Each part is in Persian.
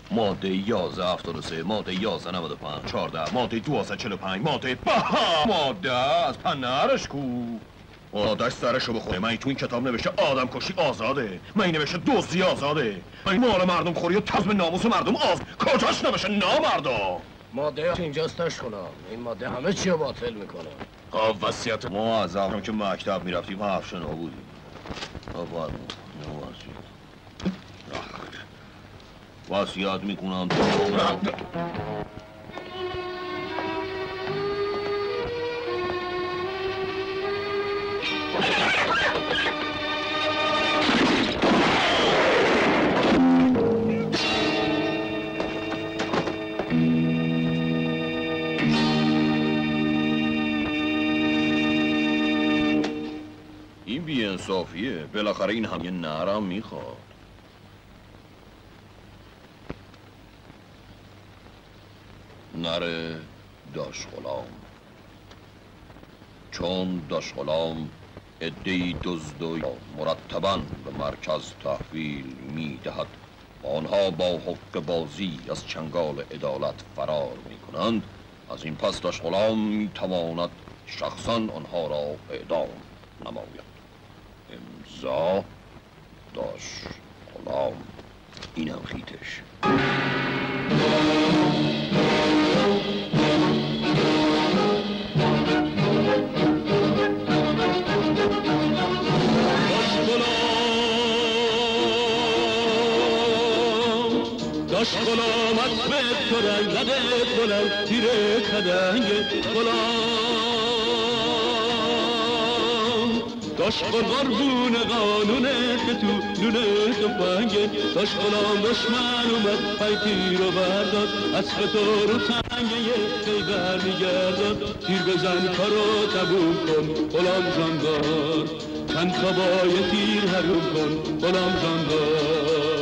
ماده 1173 ماده 1195 14 ماده 1245 ماده ماده از پنرش کو آدش سرشو بخوره. من تو این کتاب نوشته آدم کشی آزاده، من این نوشته دزدی آزاده، من مال مردم خوری و تزم ناموس مردم کجاش نوشته نامردا؟ ماده اینجاست کنم. این ماده همه چی رو باطل میکنه. خب وصیت ما از هم که مکتب میرفتیم حفشنا بودیم. وصیت میکنم این بی‌انصافیه. بالاخره این هم یه نرم میخواد. نره داش غلام، چون داش غلام عده‌ای دزد و مرتباً به مرکز تحویل میدهد و آنها با حق بازی از چنگال عدالت فرار میکنند، از این پس داش غلام میتواند شخصاً آنها را اعدام نماید. امضا داش غلام. اینم خیتش. داش غلامت به تو رنگ قدت بلند تیره کدنگ غلام داش قربون قانونت که تو نونه تفنگه داش غلام دشمن اومد پای تیر و برداد اسب تو رو تنگه یه خیبر میگرداد تیر بزن کارو تبون کن غلام جاندار چند تا با یه تیر حروم کن غلام جاندار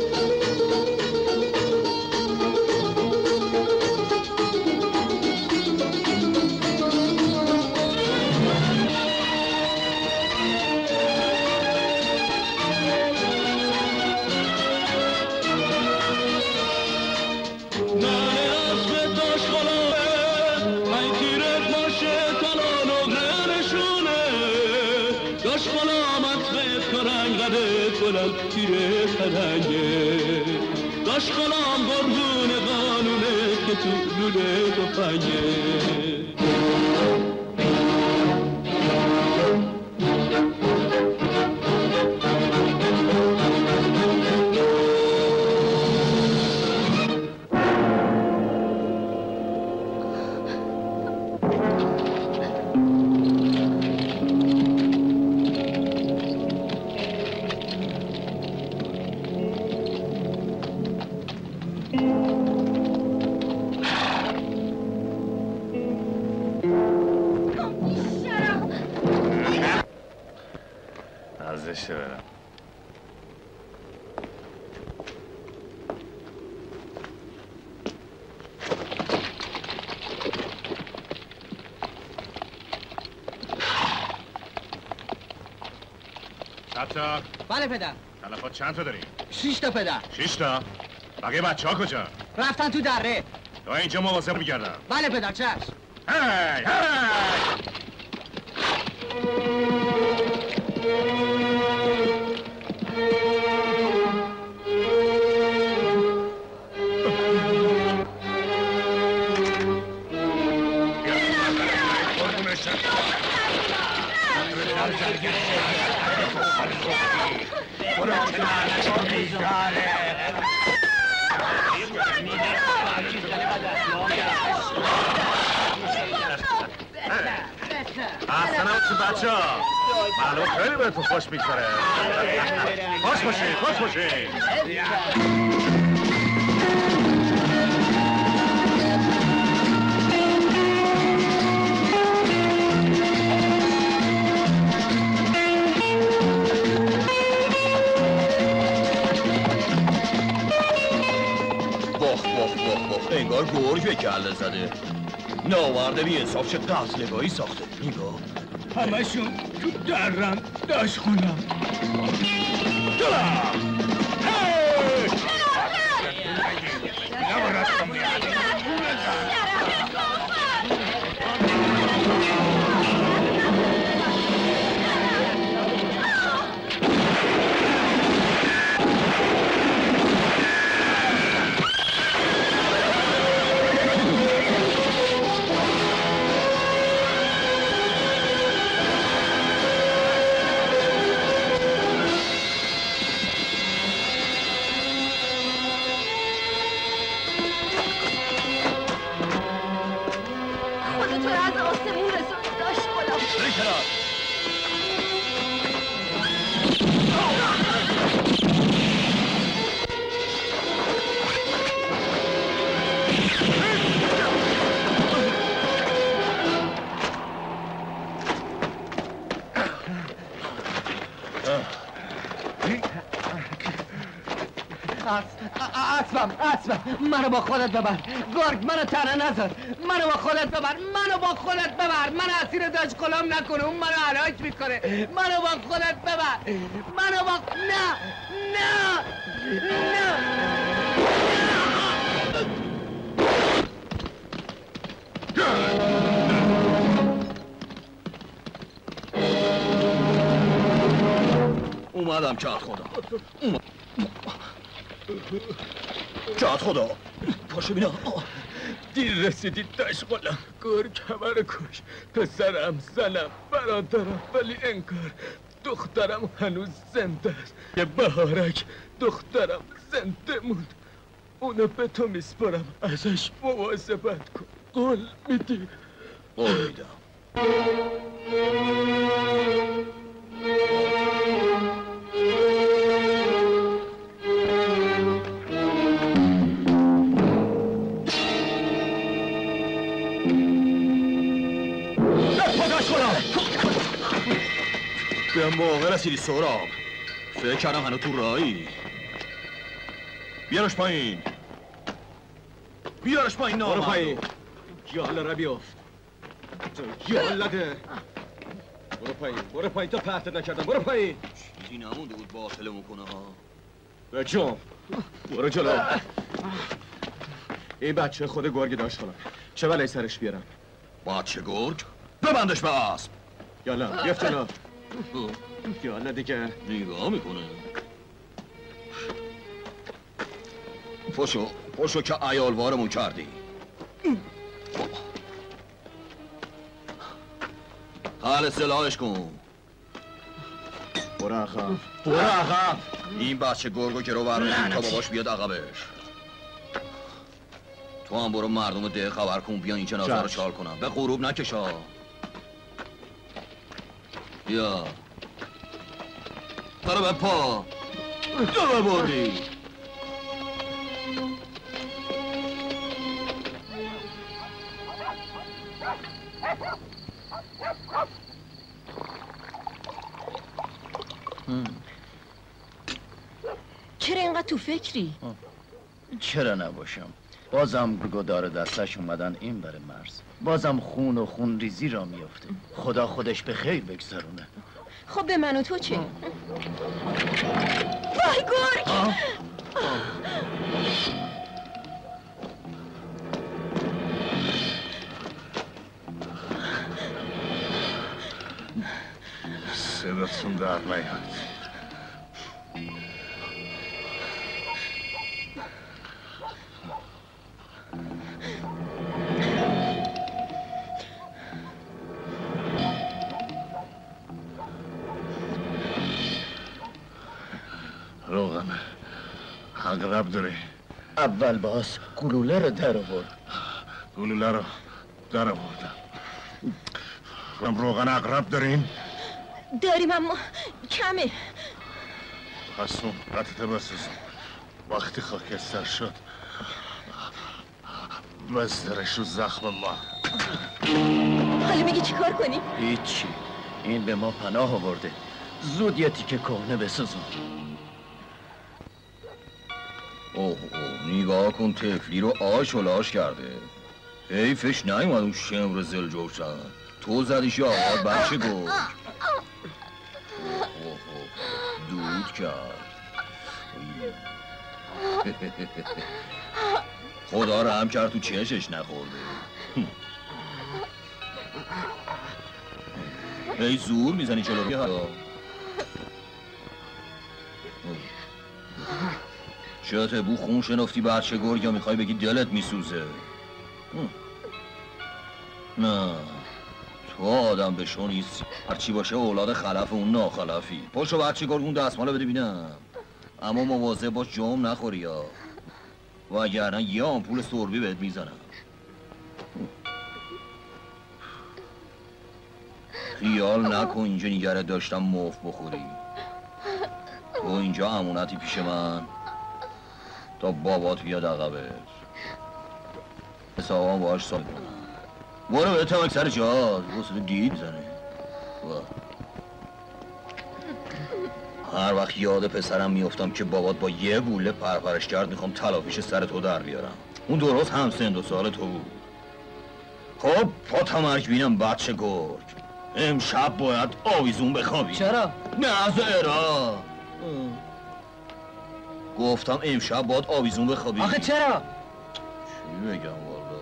تیره پرنگه داش غلام قربون قانونه که تو لوله تفنگه ستار. بله پدر. تلفات چند تا داری؟ 6 تا پدر. 6 تا؟ بقیه بچه ها کجا؟ رفتن تو دره. تو اینجا مواظب میگردم. بله پدر چشم. هی اصلا چه بچه ها معلوم خیلی بهتون خوش میگذاره خوش باشید خوش باشید انگار گرگ به کله زده. ناورده بی انصاف چه قتلگاهی ساخته. نگاه همشون تو درم داش غلام. اسبم منو با خودت ببر. گرگ منو تنها نذار. منو با خودت ببر. من اسیر داش غلام نکنه. اون منو هلاک میکنه. منو با خودت ببر. نه اومدم چهت خدا. چهت خدا پاشو بینا. دیر رسیدید داش غلام. گرگ همه رو کش. پسرم، زنم، برادرم، ولی انگار دخترم هنوز زنده است. یه بهارک دخترم زنده موند. اونو به تو میسپارم. ازش مواظبت کن. قول میدی؟ قول میدم. به موقع رسیدی سهراب. فکر کردم هنو تو راهی. بیارش پایین. برو پایین. یالا را بیافت. یالا ده. برو پایین تا پرتت نکردم. برو پایین. چیزی نمونده بود باطلمون کنه ها. بچم برو جلو. این بچه خود گرگ داش غلام. چه بلایی سرش بیارم؟ بچه گرگ؟ ببندش به اسب. یالا بیافت جلو. یالا دیگه. نگاه میکنه. پشو که عیالوارمون کردی. حال سلاحش کن. برو عقب. این بچه گرگو که رو برنیم تا باباش بیاد عقبش. تو هم برو مردم ده خبر کن بیان این جنازه رو شال کنم. به غروب نکشا. بیا تارو به پا دو ببردی. چرا اینقدر تو فکری؟ چرا نباشم؟ بازم گدار دستش اومدن این بر مرز. بازم خون و خون ریزی را میفته. خدا خودش به خیر بگذرونه. خب به من و تو چه؟ وای گرگ! صداتون در نیاد. روغن عقرب داری؟ اول باز گلوله رو در آورد. گلوله رو در آوردم. روغن عقرب دارین؟ داریم اما کمه. پس اون قطعه بسازم. وقتی خاکستر شد بزدرش رو زخم ما. حالا میگی چی کار کنیم؟ هیچی. این به ما پناه آورده. زود یه تیکه کهنه بسازم. اوه نگاه کن تفلی رو آش و لاش کرده. حیفش نیومد اون شمر زلجوشن. تو زدیش یا آقا بچه گرگ. دود کرد. خدا رحم کرد تو چشش نخورده. ای زور میزنی چلو بیا. چته بو خون شنفتی بچه گرگ یا میخوای بگی دلت میسوزه؟ نه تو آدم بشو نیستی. هرچی باشه اولاد خلف اون ناخلفی. پاشو بچه گرگ اون دستمالو بده بینم. اما مواظب باش جام نخوری یا وگرنه یه آمپول سربی بهت میزنم. خیال نکن اینجا نگره داشتم موف بخوری. تو اینجا امونتی پیش من تا بابات بیاد عقبت. حسابا باهاش سال کنم. برو به تمک سر جاز واسه دید زنه. هر وقت یاد پسرم میافتم که بابات با یه گوله پرپرش کرد میخوام تلافیش سر تو در بیارم. اون درست هم سن 2 سال تو بود. خب پاتمرک بینم بچه گرگ، امشب باید آویزون بخوابی. چرا؟ نه زهرا، گفتم امشب باید آویزون بخوابی. آخه چرا؟ چی بگم والا؟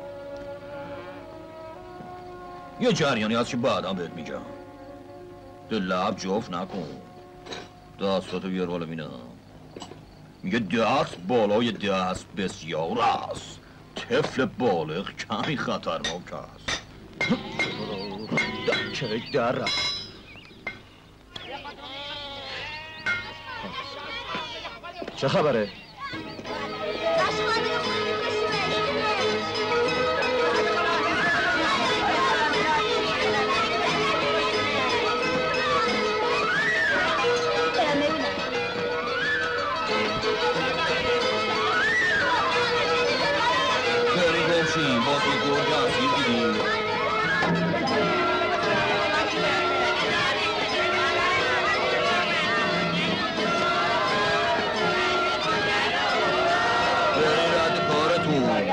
یه جریانی هست که بعدم بهت میگم. دل لب جفت نکن، دستاتو بیار بالا بینم. میگه دست بالای دست بسیار است، طفل بالغ کمی خطرناک است. که در رفت. چه خبره؟ باشیم با تو گرگ اسیر دیدیم. بری رد کارتون.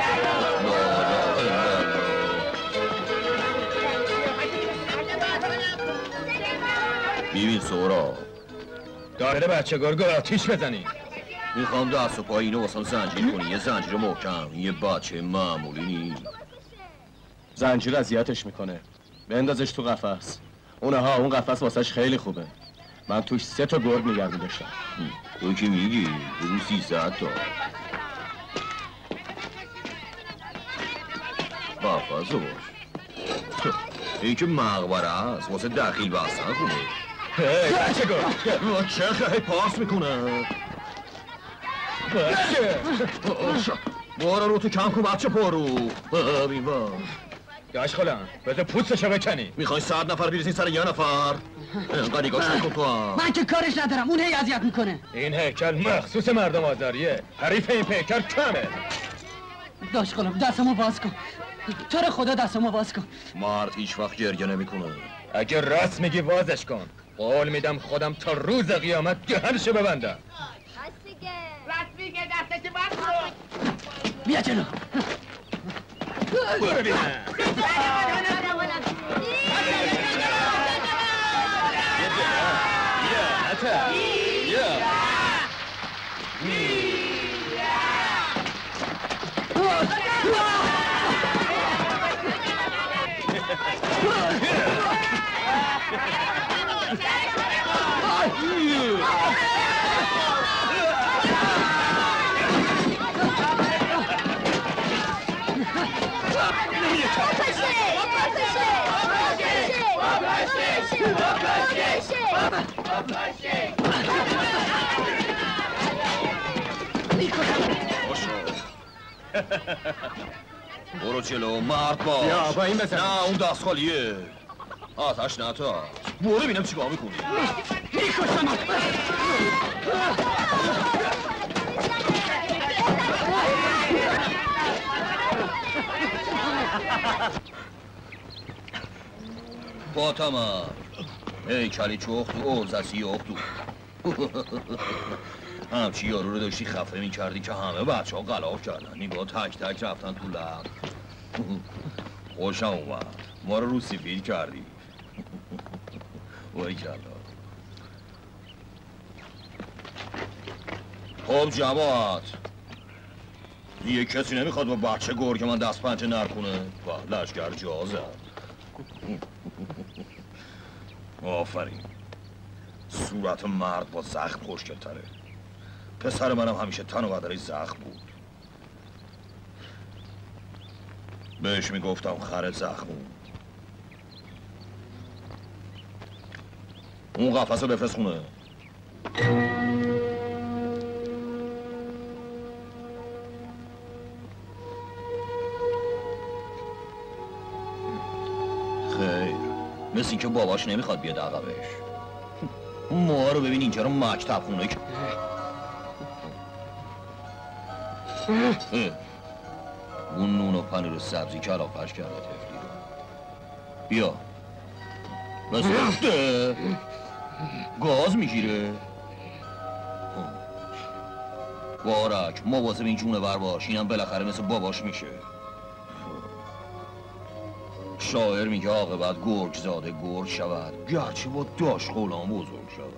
ببین سورا، داره بچه گرگو آتیش بزنی. میخوام دست و پای اینو واسم زنجیر کنی. یه زنجیر محکم. یه بچه معمولی نی. زنجیر اذیتش میکنه، بندازش تو قفس. اون قفس واسش خیلی خوبه. من توش 3 تا گرگ نگه می‌داشتم. تو که میگی رو 300 تا قفس رو باش. این که مقبره هست، واسه دخیل بستن خوبه. هی بچه گرگ، چه خیلی پارس میکنه. بارا رو تو کم کن بچه پارو. بیوان داش خلم بذار پوستشو بکنی. میخوای 100 نفر بریزین سر یه نفر؟ اینقدر نگاش نکن تو هم. من که کارش ندارم، اون هی اذیت میکنه. این هیکل مخصوص مردم آزاریه، حریف این پیکر کمه. داش خلم دستمو باز کن، تو رو خدا دستمو باز کن. مرد هیچ وقت گریه نمیکنه. اگه راست میگی وازش کن، قول میدم خودم تا روز قیامت گهرشو ببندم. راست میگه دستش باز کن. بیا جلو. برو بینم. برو جلو مرد باش. یا با این بزن. نه اون دست خالیه. آتش نتا. برو بینم چیکار میکنی. میکشم. فاطمه ای کلی چخت و ارزسی اختو. همچی یارو رو داشتی خفه میکردی که همه بچه ها غلاف کردن. نگاه تک تک رفتن تو لب. خوشم اومد. ما رو سفید کردی. وای کلا. خب جماعت، دیگه کسی نمیخواد با بچه گرگ من دست پنجه نرکنه و لشگر جا زد. آفرین. صورت مرد با زخم خوشگل‌تره. پسر منم همیشه تن و بدنش زخم بود. بهش میگفتم خر زخمون. اون قفص رو بفرست خونه. خیر، مثل این که باباش نمیخواد بیاد عقبش. ما رو ببین اینجا رو مکتب خونه اون نون و پنیر و سبزی کلاغش کرده تفلی رو. بیا بس رفته گاز میگیره. بارک مواظب این جونه بر باش، اینم بالاخره مثل باباش میشه. شاعر میگه عاقبت گرگ زاده گرگ شود، گرچه با داش غلام بزرگ شود.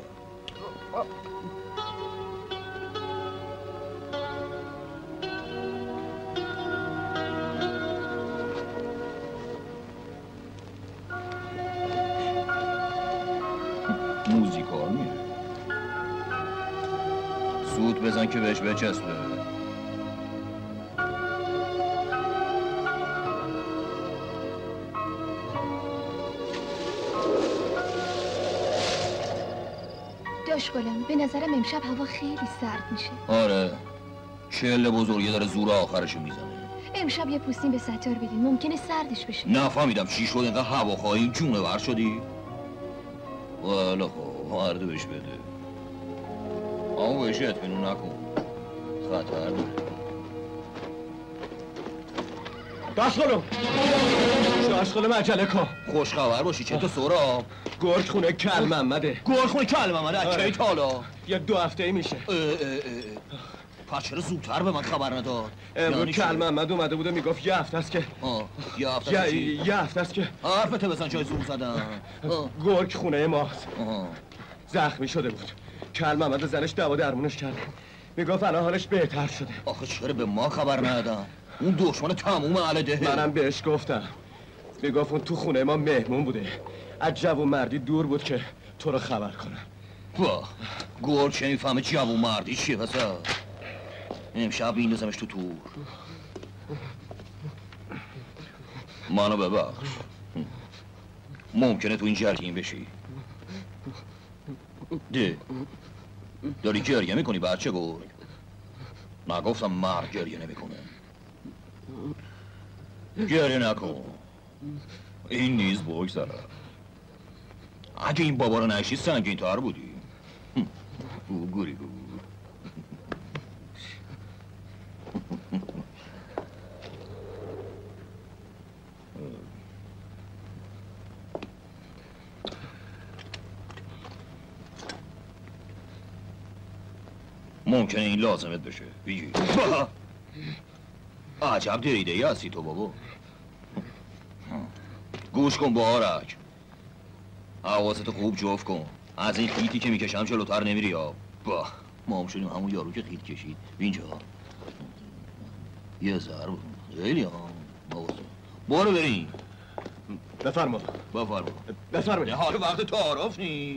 موزیکار میره، سود بزن که بهش بچسبه. داش غلام به نظرم امشب هوا خیلی سرد میشه. آره چله بزرگی داره زور آخرشو میزنه. امشب یه پوستین به ستار بدین، ممکنه سردش بشه. نفهمیدم چی شد اینقدر هواخواهی جونه ور شدی؟ والا خب مرده بهش بده، اما بهش اطمینون نکن، خطر داره. داش غلام داش غلام عجله کن. خوش خبر باشی چطور سورا؟ گرگ خونه کل محمده. گرگ خونه کل محمده از کی تا حالا؟ یه 2 هفته میشه. پس چرا زودتر به من خبر نداد؟ امروز کل محمد اومده بود و میگفت یه هفته است که یه هفته است یه هفته است که حرفتو بزن جای زور زدن. گرگ خونه ماست. زخمی شده بود، کل محمد و زنش دوا درمونش کرد، میگفت الان حالش بهتر شده. آخه چرا به ما خبر ندادن؟ اون دشمن تموم اهل دهه. منم بهش گفتم، میگفت اون تو خونه ما مهمون بوده، از جوون مردی دور بود که تو رو خبر کنم. واه گرگ چه میفهمه جوون مردی چیه بسا؟ امشب میندازمش تو تور. منو ببخش، ممکنه تو این جرگین بشی. داری گریه میکنی بچه گرگ؟ نگفتم مرد گریه نمیکنه. گریه نکن، این نیز بگذره. اگه این بابا رو نشی سنگین تر بودی. گوری گور ممکنه این لازمت بشه بگی. عجب دریده‌ای هستی تو بابا. گوش کن بارک، حواستو خوب جفت کن، از این خیتی که میکشم جلوتر نمیری یا با ما هم شدیم همون یارو که خیت کشید اینجا. یه ضرب خیلی برو بریم. بفرما بفرما. حال وقت تعارف نی.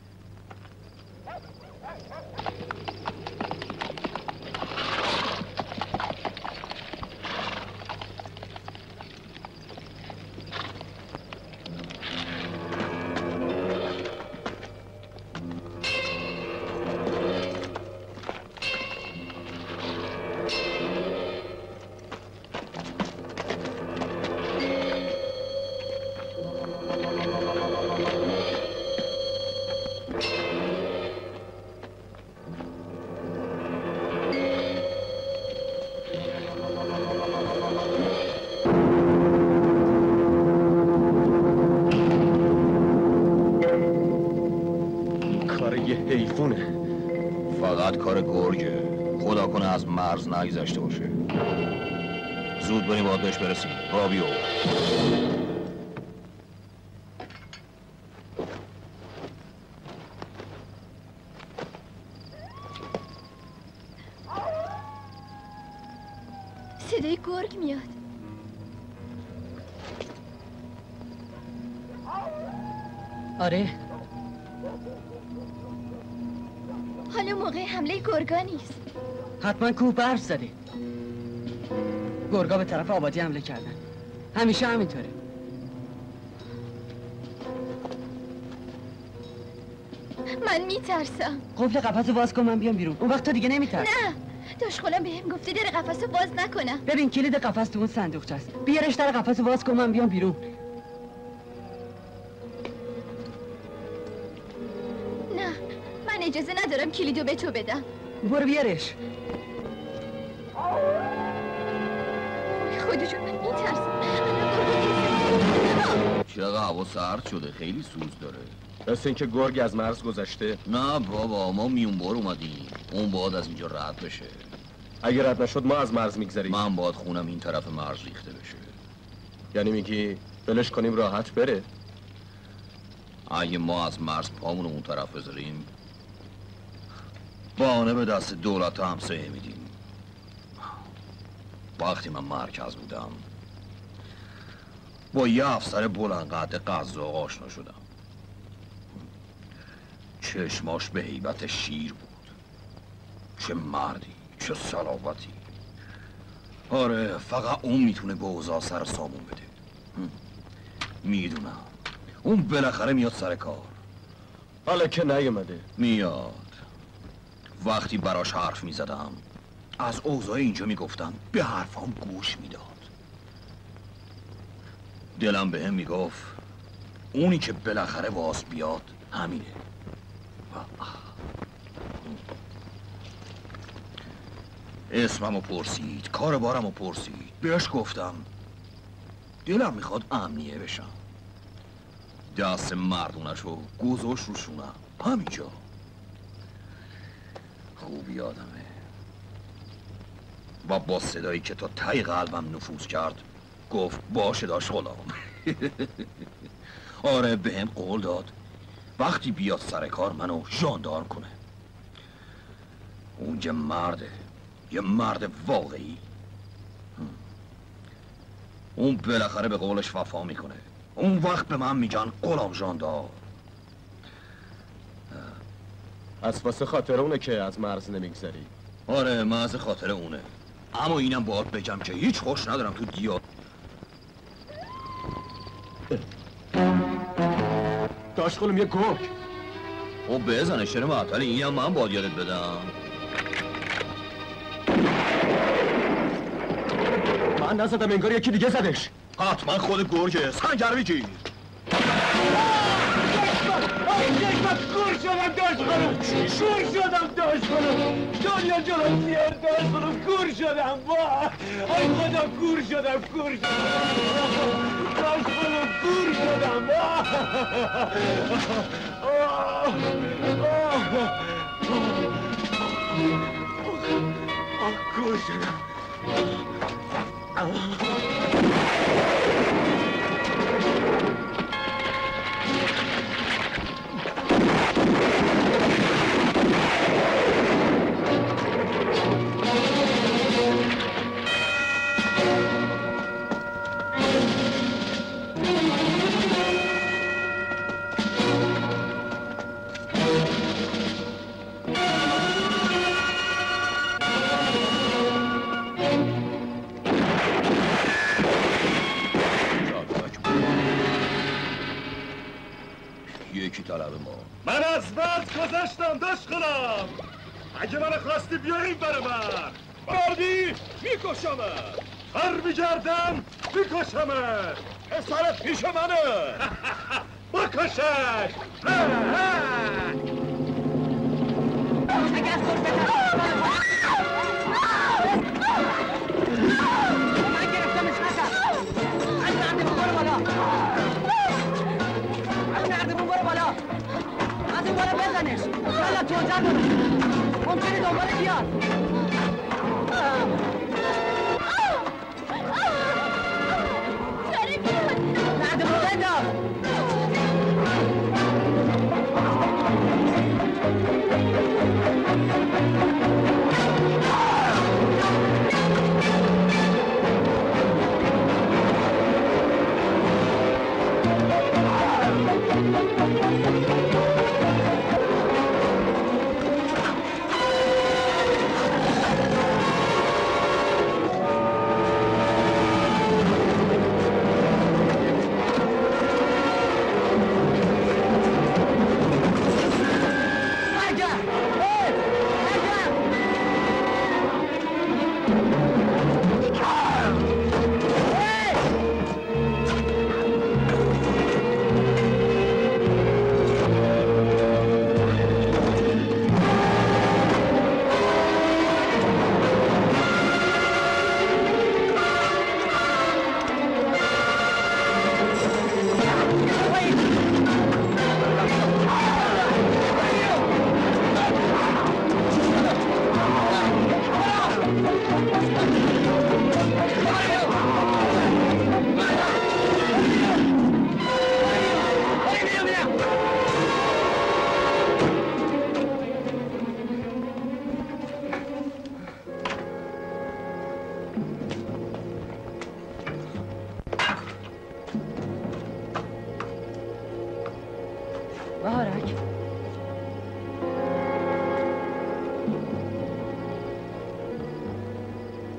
فقط کار گرگه، خدا کنه از مرز نگذشته باشه. زود بریم باید بهش برسیم. رابیو صدای گرگ میاد. آره حالا موقع حمله گرگا نیست. حتما کوه برف زده. گرگا به طرف آبادی حمله کردن، همیشه همینطوره. من میترسم. قفل قفس باز کن من بیام بیرون، اون وقت تو دیگه نمیترسی. نه داش غلام بهم گفته در قفس رو باز نکنم. ببین کلید قفس تو اون صندوقچه است، بیارش در قفس باز کن من بیام بیرون. نه من اجازه ندارم کلیدو به تو بدم. برو بیارش. چرا هوا سرد شده؟ خیلی سوز داره. مثل اینکه گرگ از مرز گذشته. نه بابا، ما میونبار اومدیم. اون باید از اینجا رد بشه. اگه رد نشد ما از مرز میگذریم. من باید خونم این طرف مرز ریخته بشه. یعنی میگی ولش کنیم راحت بره؟ اگه ما از مرز پامونو اون طرف بذاریم بانه به دست دولت همسایه میدیم. وقتی من مرکز بودم با یه افسر بلند قد قزاق آشنا شدم. چشماش به هیبت شیر بود. چه مردی، چه صلابتی. آره، فقط اون میتونه به اوضاع سر سامون بده. میدونم اون بالاخره میاد سر کار. حالا که نیومده. میاد. وقتی براش حرف میزدم از اوضاع اینجا میگفتم به حرفام گوش میداد. دلم به هم میگفت اونی که بالاخره واس بیاد همینه. اسممو پرسید، کار بارمو پرسید. بهش گفتم دلم میخواد امنیه بشم. دست مردونشو گذاشت رو شونم همینجا. خوب یادمه و با صدایی که تا ته قلبم نفوذ کرد گفت باشه داش غلام. آره، به هم قول داد وقتی بیاد سر کار منو ژاندارم کنه. اون مرده، یه مرد واقعی. اون بالاخره به قولش وفا میکنه. اون وقت به من میگن غلام ژاندار. از واسه خاطر اونه که از مرز نمیگذری. آره، محض خاطر اونه. اما اینم باید بگم که هیچ خوش ندارم تو دیار. داش خانم یه گرگ. او بزنه شر معطلی. اینم من باید یادت بدم. من نزدم، انگار یکی دیگه زدش. حتما خود گرگه. سنگر بگیر. کور شدم داش خانم. کور شدم داش خانم. دنیا جلو سیر داش خانم. کور شدم. ای خدا کور شدم. کور شدم داش خانم. کور شدم. کور شدم. یکی طلب ما. من از مرز گذشتم داش خانم. اگه من خواستی بیا این بر من. مردی میکشمت. برمیگردم میکشمت. پسرت پیش منه. بکشش. من گرفتمش حسن. از نردمون برو بالا. از نردمون برو بالا. از این بالا بزنش. بالا توجه کنه. ممکنه دنبال بیاد. نردمون بنداز.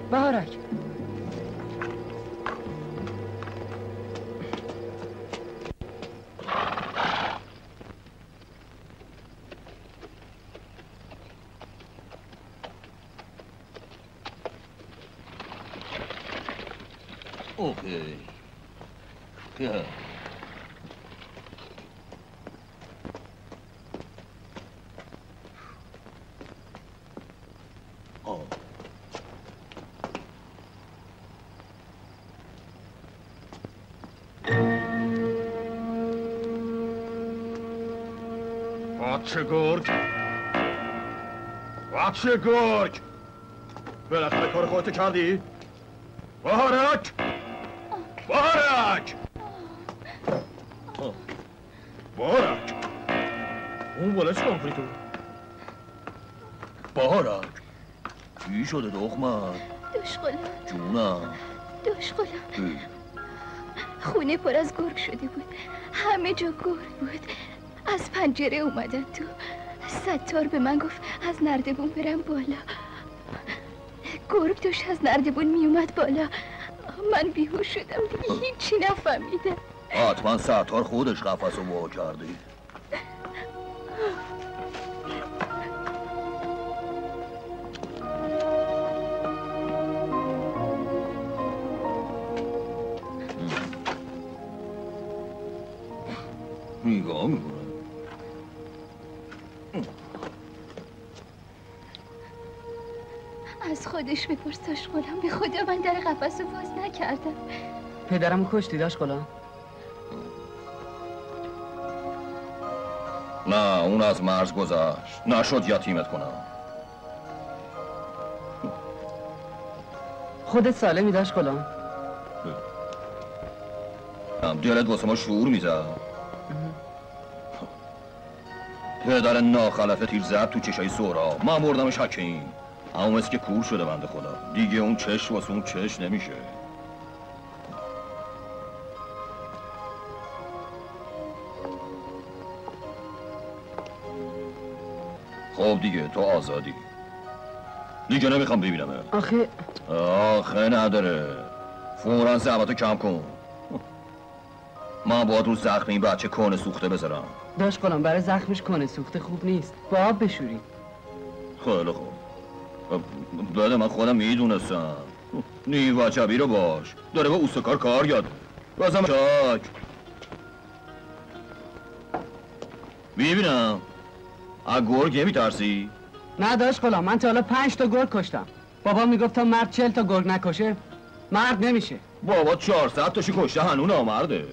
بهارک اوکی. Yeah. بچه گرگ بچه گرگ بالاخره کار خودت کردی؟ بهارک بهارک بهارک اون بالا چی کار کنی تو؟ بهارک چی شده دختر؟ دشغلم جونم دشغلم خونه پر از گرگ شده بود همه جا گرگ بود از پنجره اومدن تو ستار به من گفت از نردبون برم بالا گرگ داشت از نردبون میومد بالا من بیهوش شدم دیگه هیچی نفهمیدم حتما ستار خودش قفس رو وا کرده نگاه میکنه از خودش بپرس دشغلم به خدا من در قفس رو باز نکردم پدرمو کشتی دشغلم نه اون از مرز گذشت نشد یتیمت کنم خودت سالمی دشغلم دلت واسه ما شعور میزد پدر ناخلفه تیر زد تو چشای سورا من بردمش حکیم اما مثل که کور شده بنده خدا دیگه اون چش واسه اون چش نمیشه خب دیگه تو آزادی دیگه نمیخوام ببینم آخه نداره فوراً زحمتو کم کن من باید رو زخم این بچه کهنه سوخته بذارم دشغلم برای زخمش کهنه سوخته خوب نیست با آب بشوری خیلی خوب بله من خودم میدونستم نیو وجبی رو باش داره به اوستکار کار یاده بازم چاک ببینم از گرگ نمیترسی؟ نه دشغلم من تا حالا 5 تا گرگ کشتم بابا میگفت تا مرد 40 تا گرگ نکشه مرد نمیشه بابا 400 تاشی کشته هنون آمرده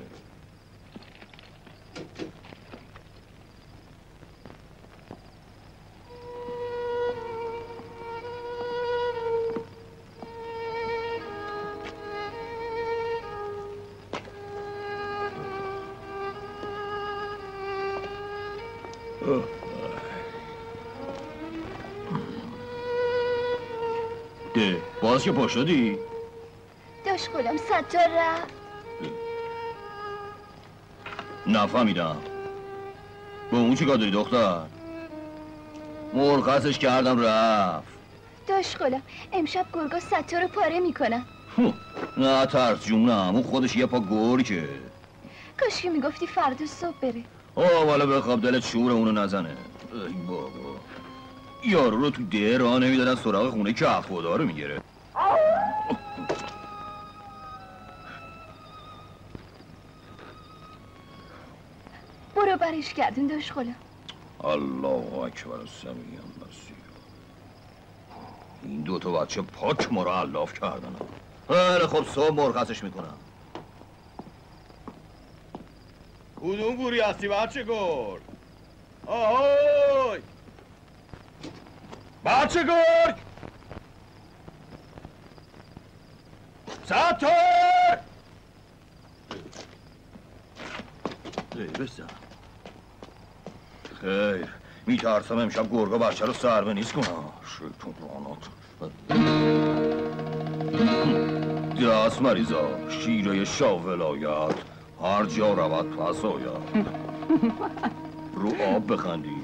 ده باز که پا شدی؟ دشغلم ستار رفت نفهمیدم به اون چی کار داری دختر؟ مرخصش کردم رفت دشغلم امشب گرگا ستار رو پاره میکنن نه ترس جونم اون خودش یه پا گرگه کاش که میگفتی فردا صبح بره والا بخواب دلت شور اونو نزنه ای بابا یارو رو تو ده راه نمیدادن سراغ خونه کهفودا رو میگیره برو برش گردون دشغلم الله اکبر سمیع مسیح این دوتا بچه پاک ما رو علاف کردن خیلی خب صبح مرخصش میکنم کدوم گوری هستی بچه گرگ آهای بچه گرگ ستار بسن خیر میترسم امشب گرگا بچه رو سر به نیست کنم شیطون رانات دست مریضا شیره شاه ولایت هر جا رود پس آید رو آب بخندی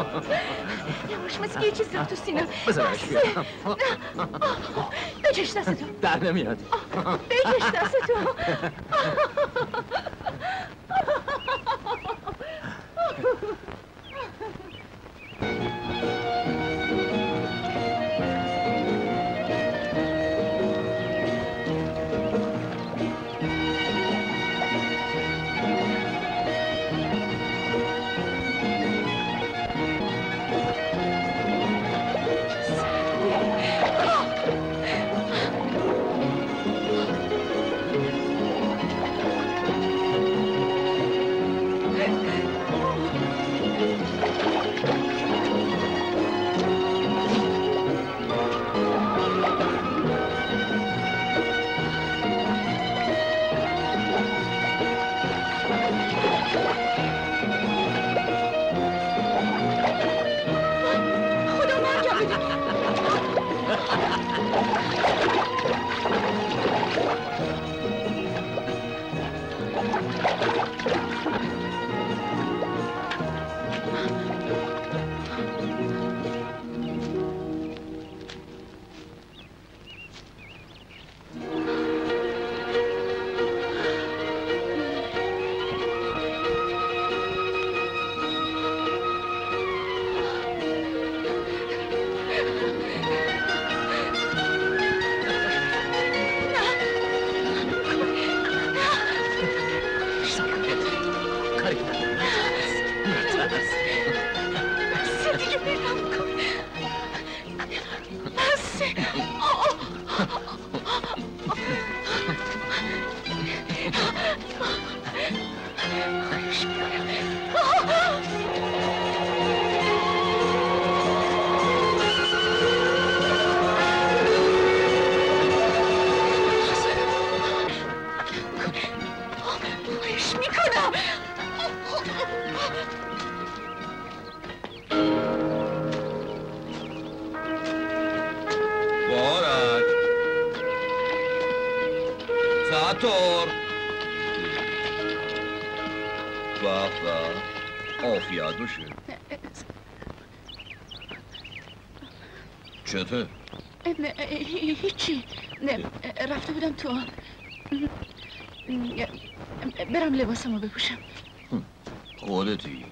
یواش مثل یه چیز رفت تو سینه. بذارش بیارم. بکش دستتو. در نمیاد. بکش دستتو. ساتور عافیت باشه. چته؟ هیچی. رفته بودم تو. برم لباسمو بپوشم. خودتی؟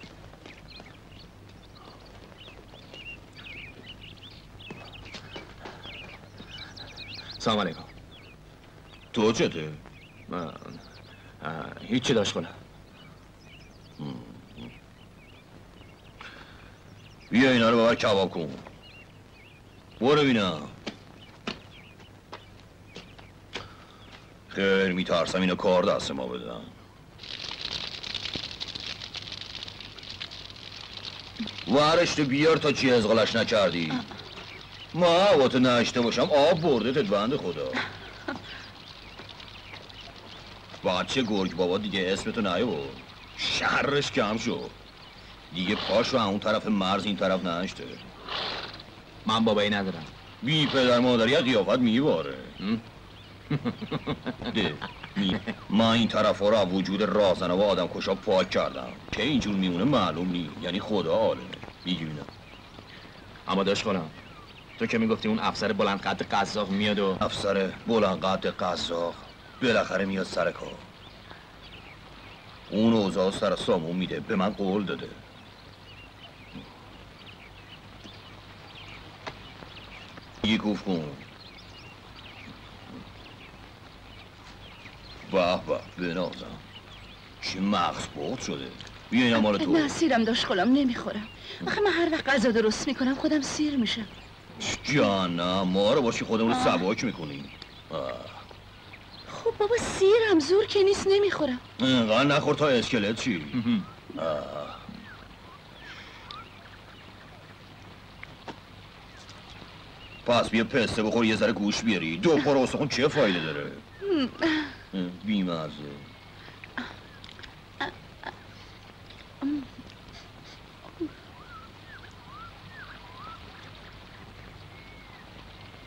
سلام علیکم. تو چته؟ من هیچی داشت کنم. بیا اینا رو ببر کباب کن. برو بینم. خیر میترسم اینو کار دست ما بدن. ورشت بیار تا چی ازغلش نکردی. ما هواتو نشته باشم آب برده تت بند خدا. بچه گرگ بابا دیگه اسمتو نیاورد. شرش کم شد. دیگه پاش رو اون طرف مرز این طرف نشته. من بابایی ندارم. بی پدر مادری از قیافت میباره. من این طرف ها رو وجود رازنه و آدم کشا پاک کردم که اینجور میمونه معلوم نی. یعنی خدا عالمه. میگیبینم اما داشت کنم تو که میگفتی اون افسر بلند قد قزاق میاد و افسر بلند قد قزاق بالاخره میاد سر کار. اون اوضاع سر سامون میده. به من قول داده. یه گفت کن. به بنازم چه مغز بود شده. بیا اینا مال تو. نه سیرم داشت خلم نمیخورم. آخه من هر وقت غذا درست میکنم خودم سیر میشم. جانم ما رو باشی خودمون رو سباک میکنیم. خب بابا سیرم زور که نیست نمیخورم. اینقدر نخور تا اسکلت چی. پس بیا پسته بخور یه ذره گوش بیاری. دو پار استخون چه فایده داره؟ بیمزه.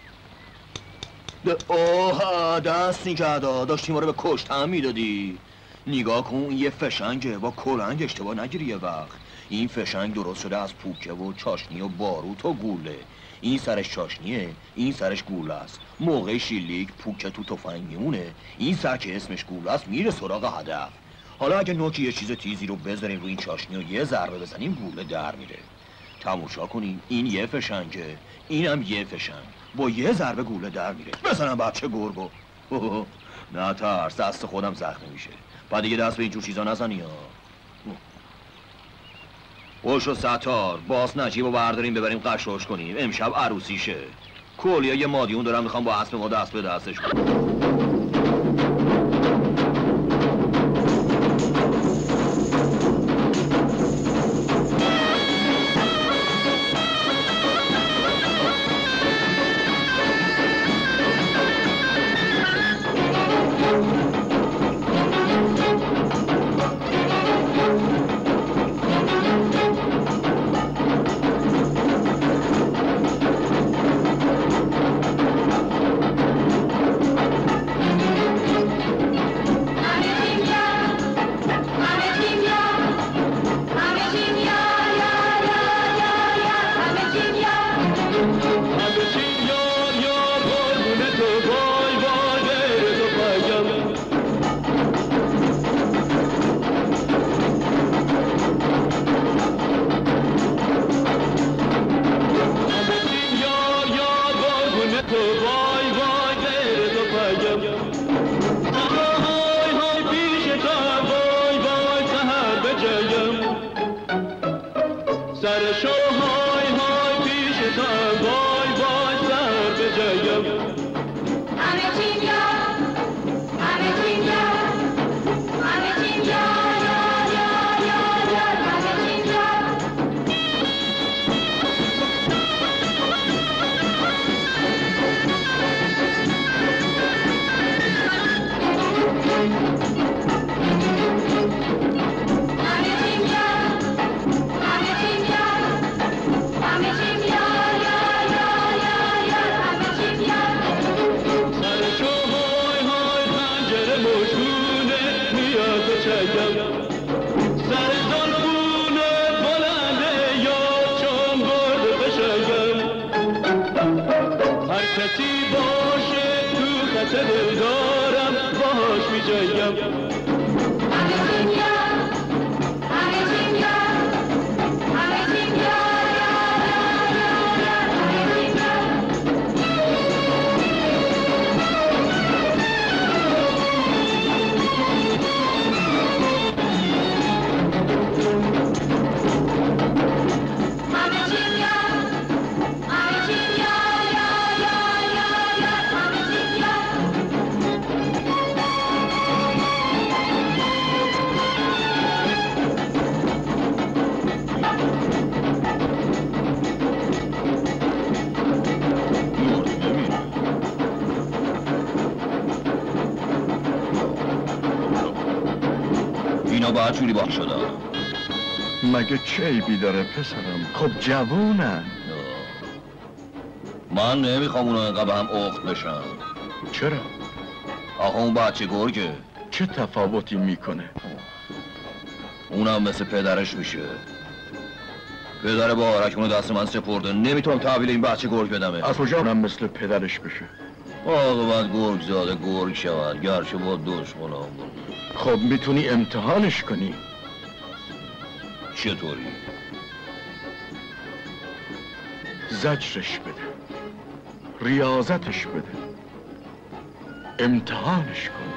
اوه دست این که داشتی ما رو به کشت هم میدادی. نگاه کن یه فشنگه با کلنگ اشتباه نگیری یه وقت. این فشنگ درست شده از پوکه و چاشنی و باروت و گوله. این سرش چاشنیه، این سرش گوله است. موقع شلیک پوکه تو تفنگ میمونه، این سر که اسمش گوله است میره سراغ هدف. حالا اگه نوکی یه چیز تیزی رو بذاریم رو این چاشنی و یه ضربه بزنیم گوله در میره. تماشا کنین، این یه فشنگه، اینم یه فشنگ، با یه ضربه گوله در میره. بزنم بچه گرگو. نه ترس، دست خودم زخمی میشه. بعد دیگه دست به اینجور چیزا نزنی ها. خوش و ستار، باز نجیب رو برداریم ببریم قشاش کنیم. امشب عروسیشه. کلیا یه مادیون دارم میخوام با اسب ما دست به دستش کنم. باید جوری باق شده. مگه چه عیبی داره پسرم؟ خب جوونن. من نمیخوام اونا اینقدر به هم اخت بشن. چرا؟ آخه اون بچه گرگه. چه تفاوتی میکنه؟ اونم مثل پدرش میشه. پدر بارک اونو دست من سپرده، نمیتونم تحویل این بچه گرگ بدمه. از کجا اونم مثل پدرش بشه؟ عاقبت گرگ زاده گرگ شود، گرچه با دشمنام بود. خب میتونی امتحانش کنی. چطوری؟ زجرش بده، ریاضتش بده، امتحانش کن.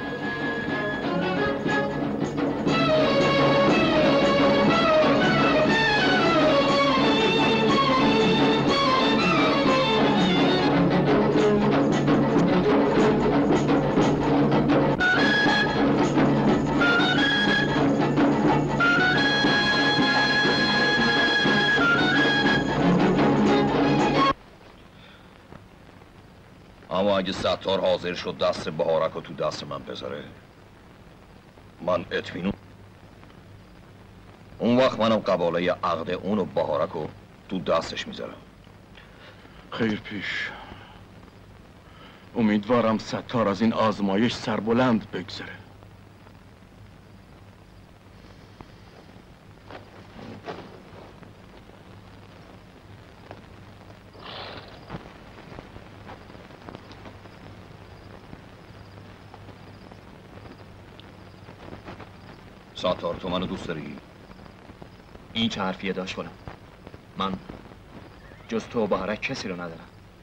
اما اگه ستار حاضر شد دست بهارک رو تو دست من بذاره، من اطمینان اون وقت منم قباله عقد اون و بهارک رو تو دستش میذارم. خیر پیش. امیدوارم ستار از این آزمایش سربلند بگذره. ساتار تو منو دوست داری؟ این چه حرفیه داشت کنم؟ من جز تو و بهارک کسی رو ندارم.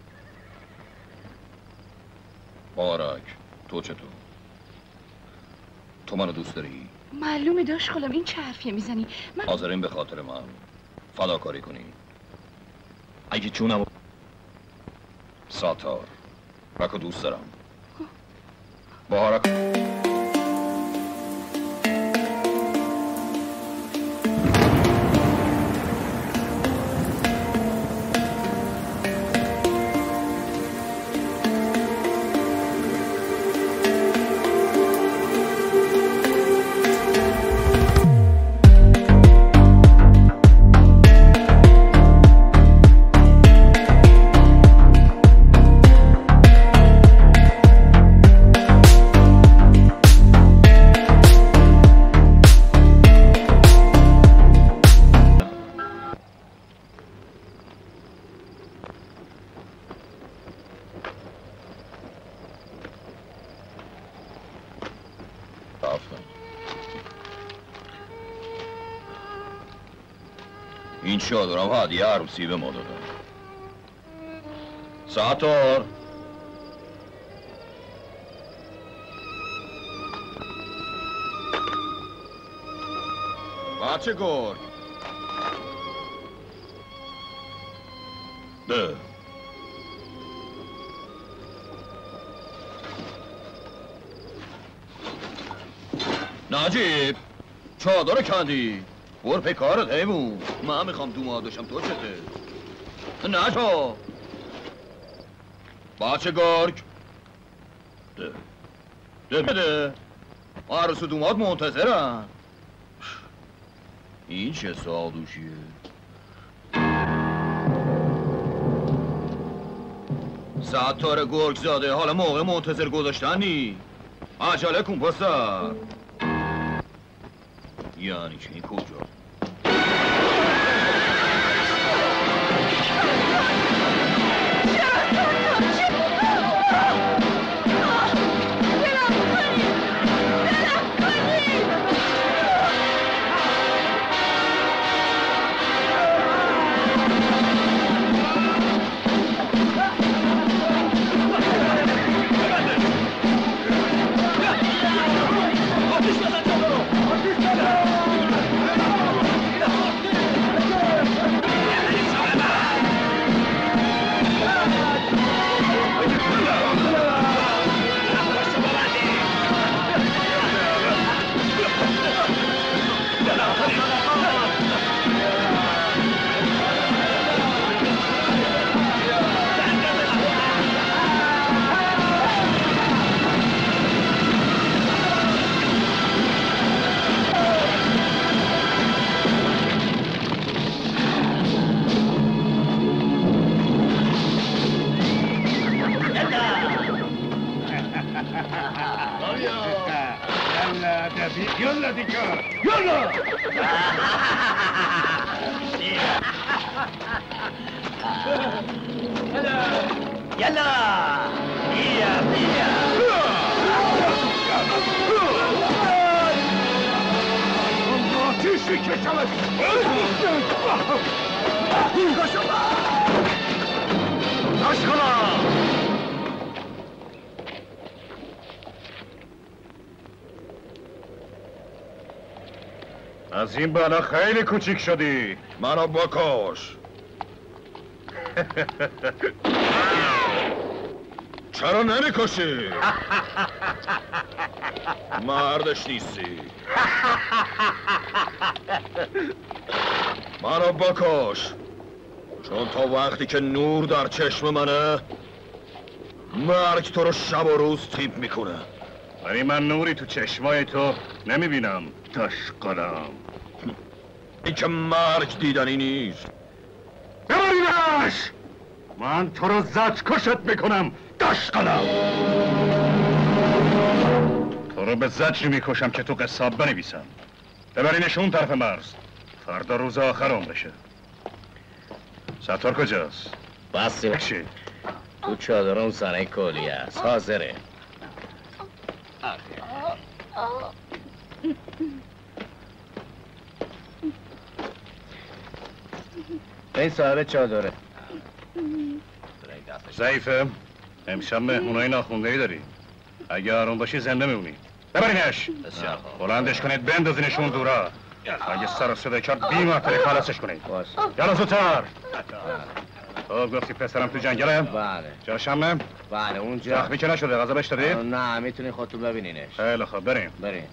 بهارک تو چطور؟ تو منو دوست داری؟ معلومه داشت خالم این چه حرفیه میزنی؟ من حاضرین به خاطر من فداکاری کنی؟ اگه جونم ساتار رکو دوست دارم. بهارک این چادرم هدیه عروسی به ما دادن. ساتار بچه گرگ ده نجیب چادر کندی بور پی کارت حیمون. من میخوام دومادشم تو چته؟ نجا بچه گرگ ده بده عروس و دوماد منتظرن. این چه سادوشیه؟ ستاره گرگ زاده حالا موقع منتظر گذاشتنی. عجله کن پسر. یعنی چه این کجا؟ يلا ديكار يلا يلا فيا فيا تيشي كشمت اشخلا از این بالا خیلی کوچیک شدی. منو بکش. چرا نمیکشی؟ مردش نیستی. منو بکش، چون تا وقتی که نور در چشم منه مرگ تو رو شب و روز تیپ میکنه. ولی من نوری تو چشمای تو نمیبینم داشقلم. این که مرگ دیدنی نیست. ببرینش! من تو رو زج کشت میکنم داشقلم. تو رو به زجری میکشم که تو قصاب بنویسم. ببرینش اون طرف مرز. فردا روز آخر عمرشه. ستار کجاست؟ بس بخشی تو چادر اون سنه کلی هست حاضره. این صاحب چادره. ضعیفه؟ امشب مهمونای ناخونده‌ای داری. اگه آروم باشی زنده میمونی. ببرینش. بلندش کنید بندازینشون دورا. اگه سر و صدا کرد بی‌معطلی خلاصش کنید. یالا زودتر. خب گفتی پسرم تو جنگله؟ بله. جاشمه؟ بله اونجا. زخمی که نشده غذا بهش دادی؟ نه میتونین خودتون ببینینش. خیلی خوب بریم.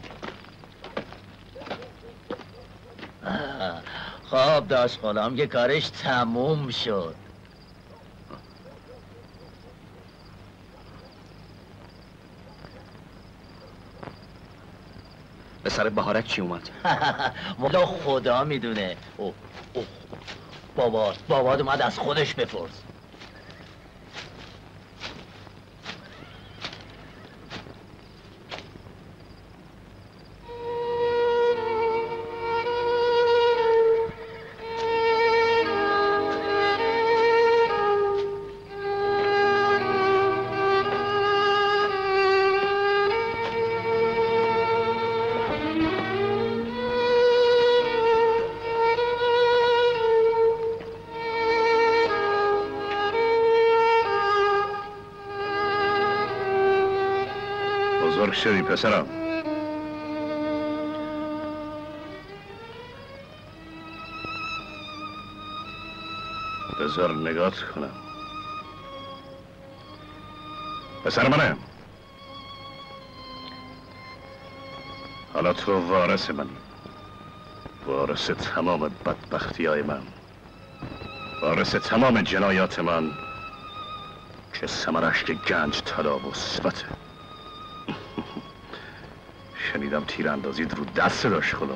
خب داشت غلام که کارش تموم شد. به سر بهارک چی اومد؟ والا خدا میدونه. بابات اومد از خودش بپرس. بزرگ شدی پسرم. بذار نگات کنم. پسر منه. حالا تو وارث منی. وارث تمام بدبختی‌های من. وارث تمام جنایات من که ثمرش که گنج طلا و ثبته. شنیدم تیر اندازید رو دست داشت خودمون.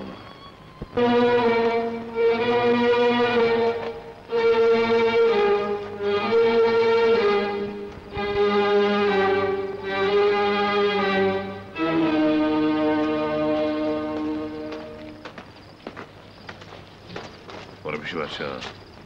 برو پیش بچه ها.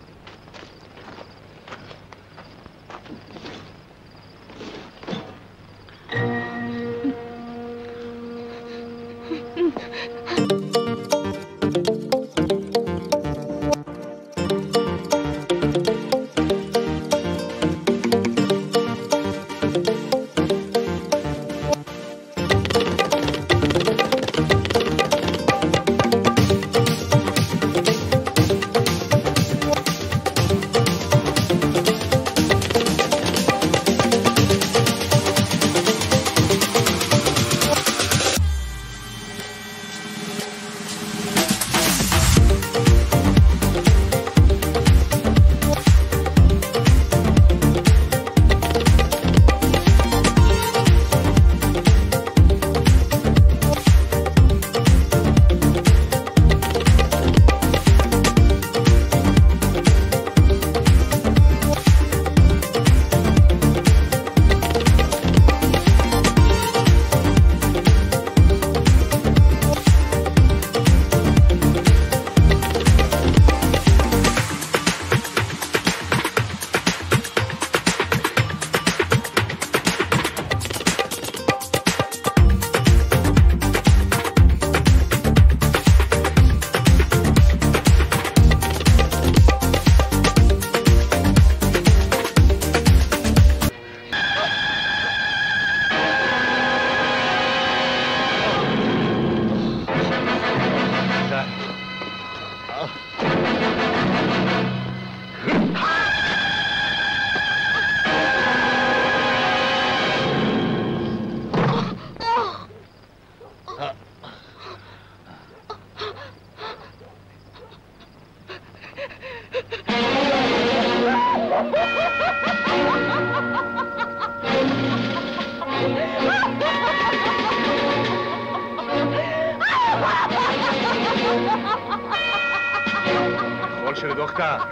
خول شده دختر.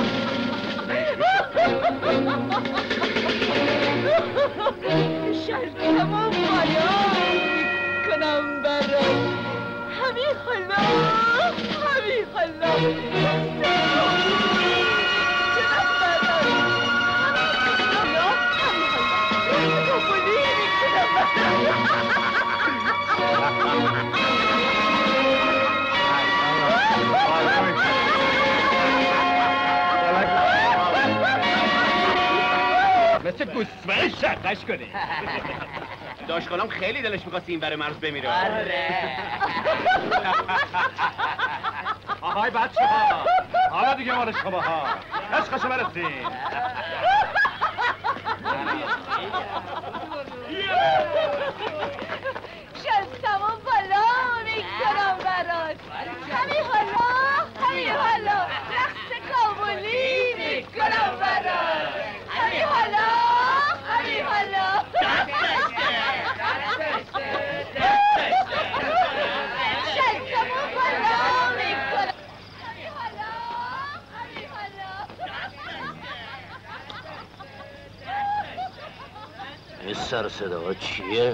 شرطمو بالا میکنم برات. همین حالا همین حالا گوسفند شقش کنه. داشت خالم خیلی دلش می‌خواست این بره مرز بمیره. آهای بچه‌ها، حالا دیگه مال شماها. عشقشو برسین. شستمو بالا میکنم برات. همین حالا رقص کابلی میکنم برات. همین حالا شستمو بالا میکنم. این سر صدا چیه؟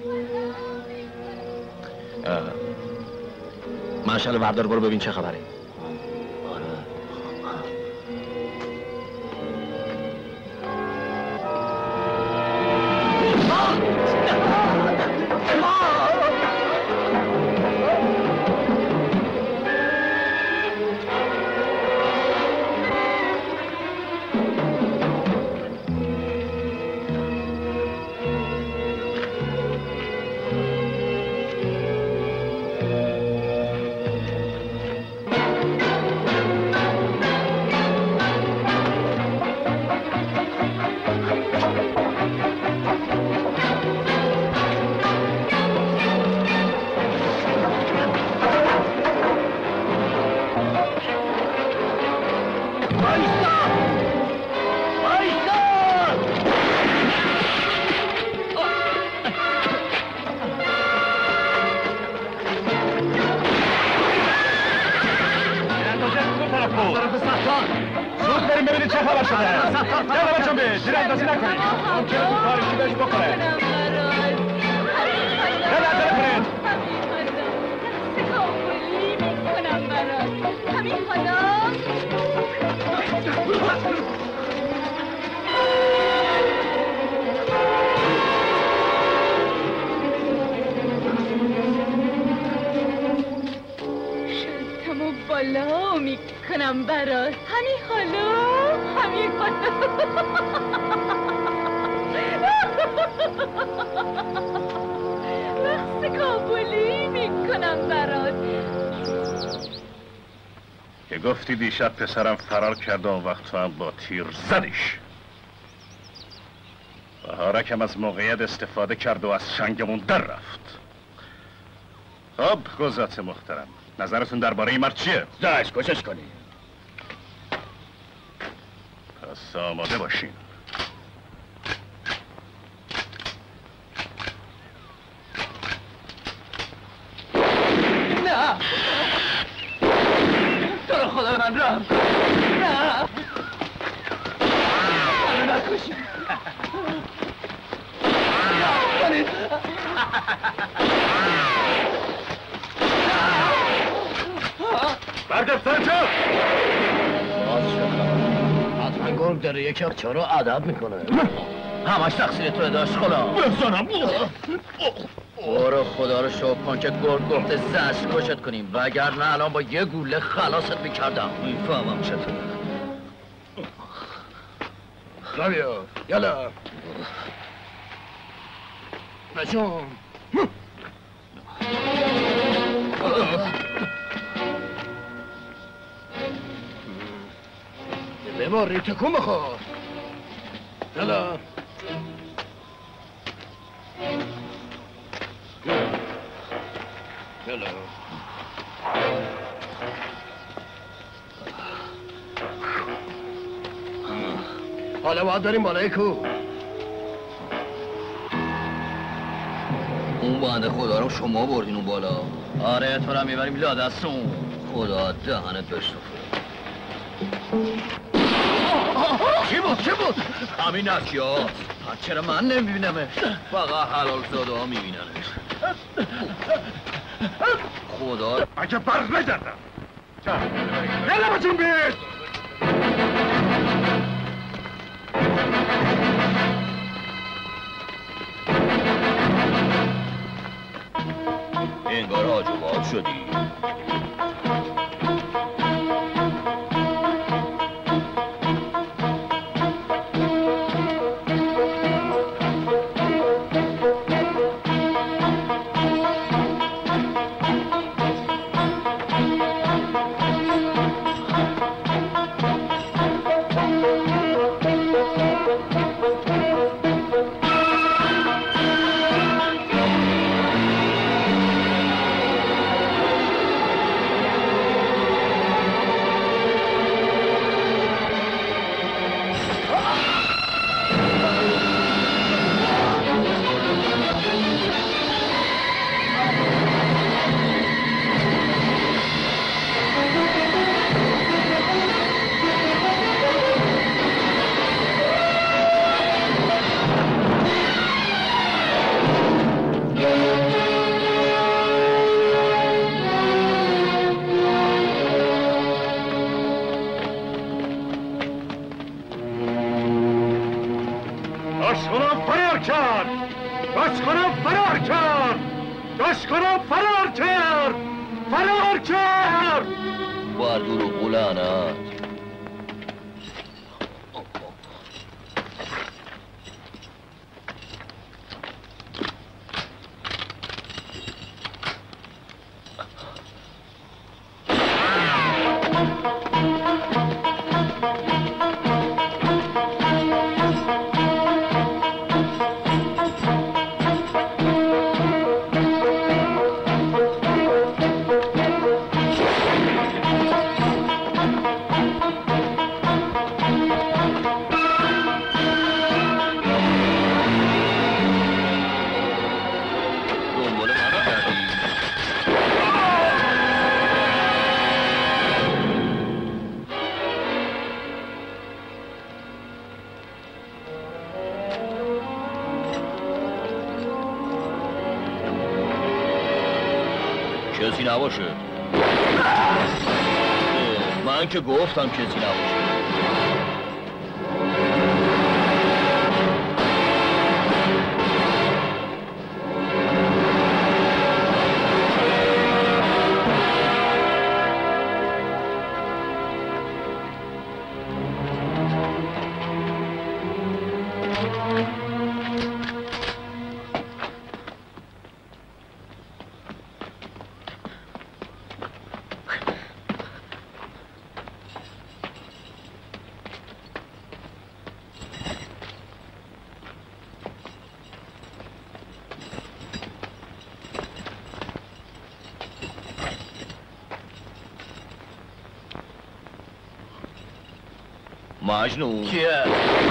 مشعل بردار برو ببین چه خبره. بالا میکنم برات. همین حالا رقص کابلی میکنم برات. که گفتی دیشب پسرم فرار کرد و اون وقت تو هم با تیر زدیش. بهارکم از موقعیت استفاده کرد و از شنگمون در رفت. خب قضات محترم، نظرتون درباره این مرد چیه؟ داش کشش کنی. پس آماده باشین. نه تو رو خدا من رحم کن. نه منو نکشید. برگرد سرچه! حتما گرگ داره یکی بچه رو ادب میکنه. همش تقصیر توه داشت خلا. بزنم. برو خدا رو شکر کن که گرگ گفته زشت کشت کنیم، وگرنه الان با یه گوله خلاصت میکردم. میفهمم چطوره. رابیو یالا نشون. بباری تکون بخور. یالا یالا حالا باید داریم بالای کو. اون بنده خدا رو شما بردین اون بالا. آره تو رو میبریم لادستون. خدا دهنت بشنفه. چی بود؟ همین نکی ها. چرا من نمیبینمش؟ فقط حلال زاده ها میبیننش. خدا اگه برز نگردم یلا بچون بید. انگار حاج و باب شدی. داشکنم فرار کرد! داشکنم فرار کرد! فرار کرد! بردور و قلانت کسی نباشه. من که گفتم کسی نباشه. مجنون کیه؟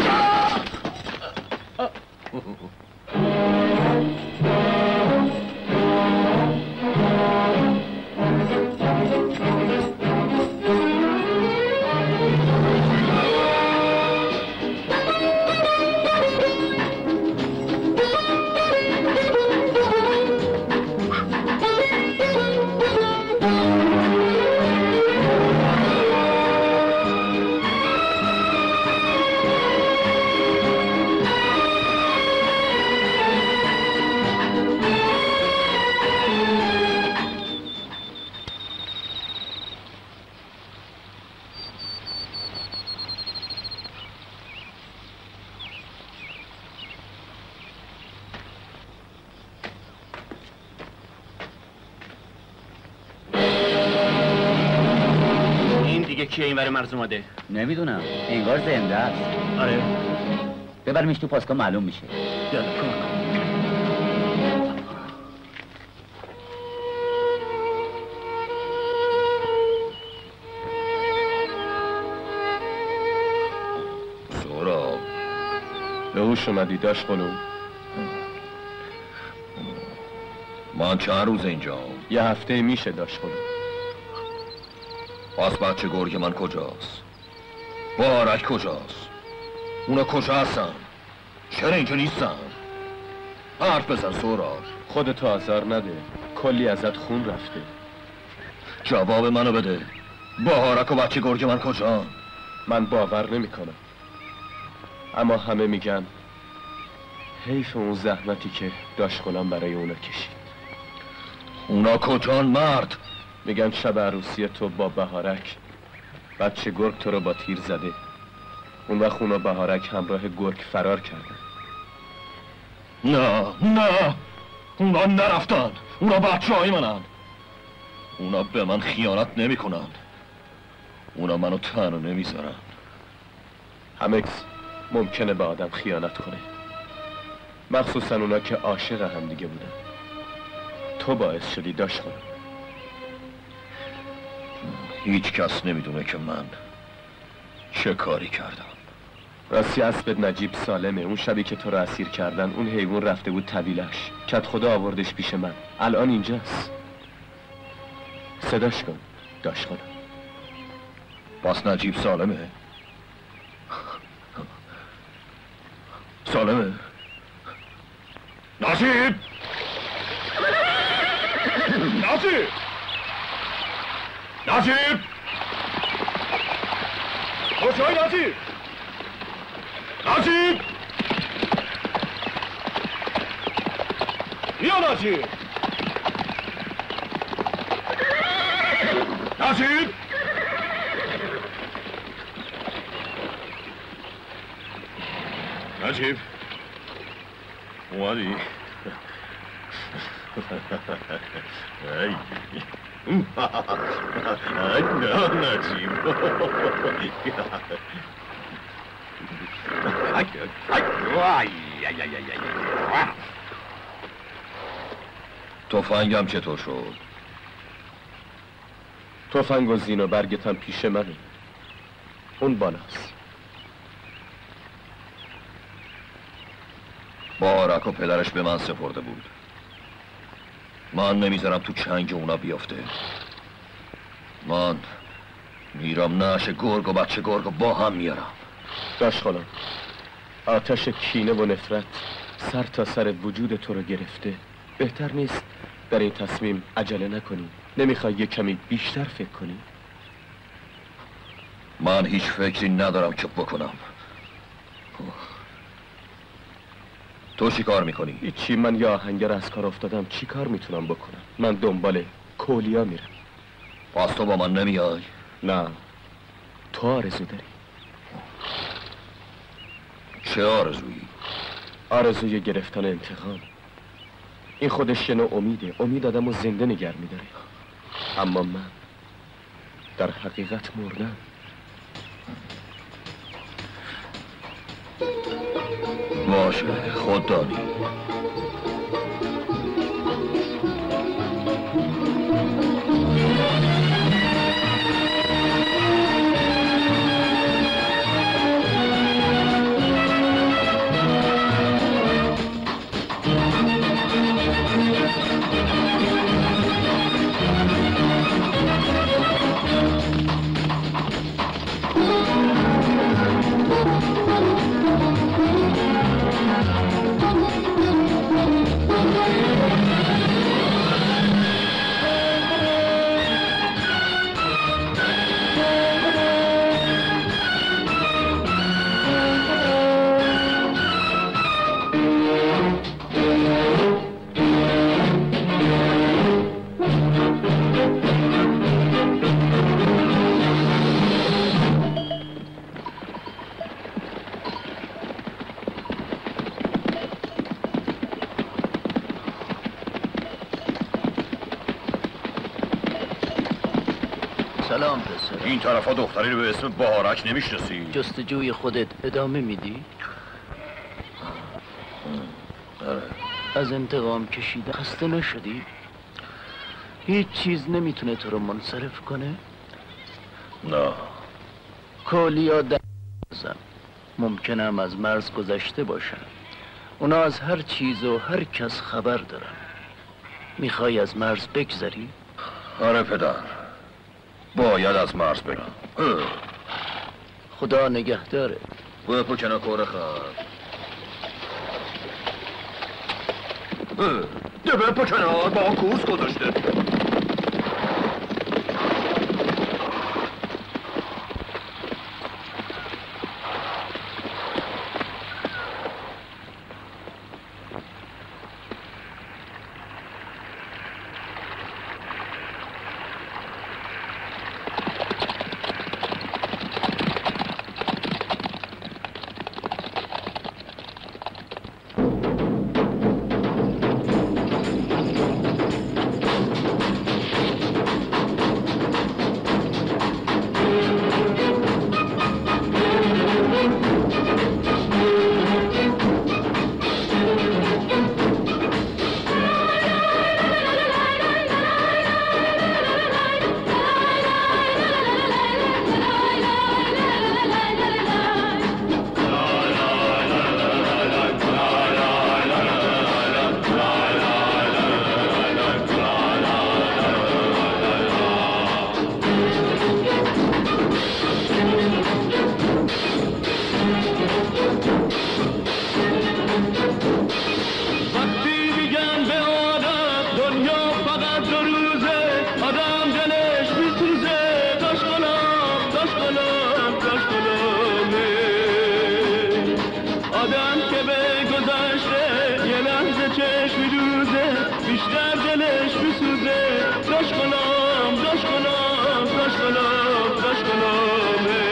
کیه این ور مرز اومده؟ نمیدونم، انگار زنده است. آره ببرمش تو پاسکا معلوم میشه. یالا کمک کن. سهراب به هوش اومدی داشقلوم؟ من چند روز اینجا؟ یه هفته میشه داشقلوم. پس بچه گرگ من کجاست؟ بارک کجاست؟ اونا کجا هستن؟ چرا اینجا نیستن؟ حرف بزن سهراب. خودتو آزار نده، کلی ازت خون رفته. جواب منو بده. بارک و بچه گرگ من کجا؟ من باور نمی کنم. اما همه میگن حیف اون زحمتی که داشقلوم برای اونا کشید. اونا کجان مرد؟ میگن شب عروسی تو با بهارک بچه گرگ تو رو با تیر زده. اون وقت اونا بهارک همراه گرگ فرار کردن. نه اونا نرفتن. اونا بچه های منن. اونا به من خیانت نمی کنن. اونا منو تنها نمیذارن. همکس ممکنه به آدم خیانت کنه، مخصوصا اونا که عاشق هم دیگه بودن. تو باعث شدی داشقلوم. هیچ کس نمیدونه که من چه کاری کردم. راستی اسبت نجیب سالمه. اون شبی که تو رو اسیر کردن اون حیوان رفته بود طویلش. کت خدا آوردش پیش من. الان اینجاست. صداش کن داشقلوم. پس نجیب سالمه؟ سالمه؟ نجیب! نجیب! نجیب! کجای نجیب؟ نجیب! بیا ناجیب. ناجیب. ناجیب اومدی؟ ای نه ناجیب. تفنگم چطور شد؟ تفنگ و زین و برگتم پیش منه. اون بالاست. بارک و پدرش به من سپرده بود. من نمیذارم تو چنگ اونا بیافته. من میرم نعش گرگ و بچه گرگ با هم میارم. داشخالم، آتش کینه و نفرت سر تا سر وجود تو رو گرفته. بهتر نیست در این تصمیم عجله نکنی؟ نمیخوای یه کمی بیشتر فکر کنی؟ من هیچ فکری ندارم که بکنم. تو چی کار میکنی؟ هیچی. من یا آهنگر از کار افتادم. چی کار میتونم بکنم؟ من دنبال کولیا میرم. پس تو با من نمیای؟ نه. تو آرزو داری. چه آرزویی؟ آرزوی گرفتن انتقام. این خودش یه نوع امیده. امید آدم رو زنده نگر میداره. اما من در حقیقت مردم. باشه، خود دانی. سلام پسر. این طرفا دختری رو به اسم بهارک نمیشناسی؟ جستجوی خودت ادامه میدی؟ از انتقام کشیده خسته نشدی؟ هیچ چیز نمیتونه تو رو منصرف کنه؟ نه. کولیا درزن ممکنه هم از مرز گذشته باشن. اونا از هر چیز و هر کس خبر دارن. میخوای از مرز بگذری؟ آره پدر، باید از مرز برم. خدا نگهداره. بپو کنه کوره خواهد. ده بپو کنار با کوس گذاشته. آدم که به گذشته یه لحظه چشم دوزه بیشتر دلش بسوزه. داش غلام داش غلام داش غلام داش غلامه.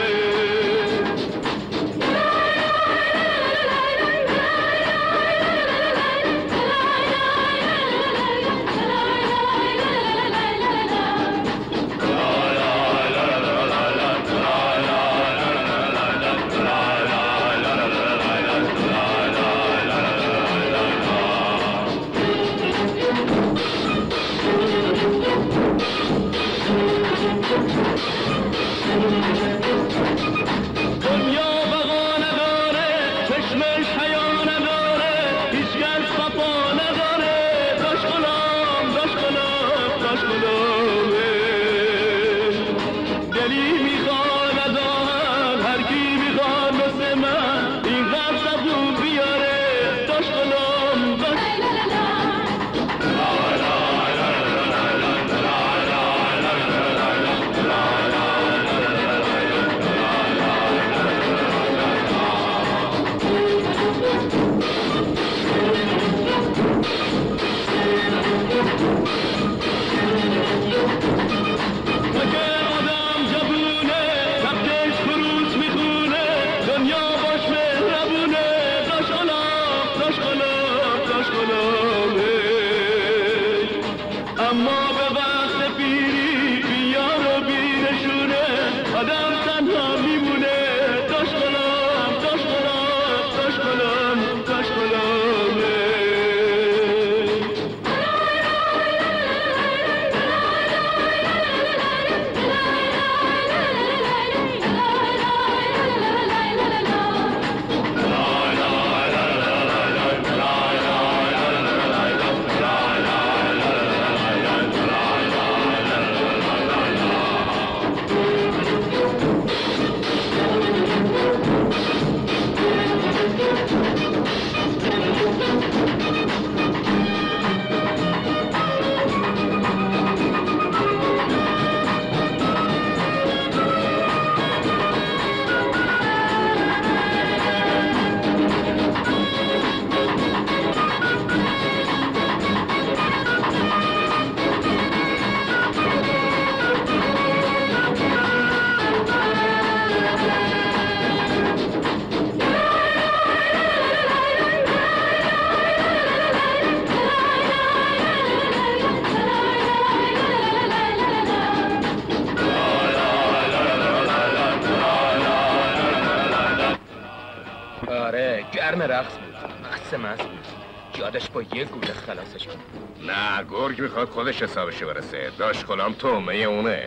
گرم رقص بود، مست مست بود. یادش با یه گوله خلاصش کنه. نه، گرگ میخواد خودش حسابش برسه. داش غلام تومه اونه.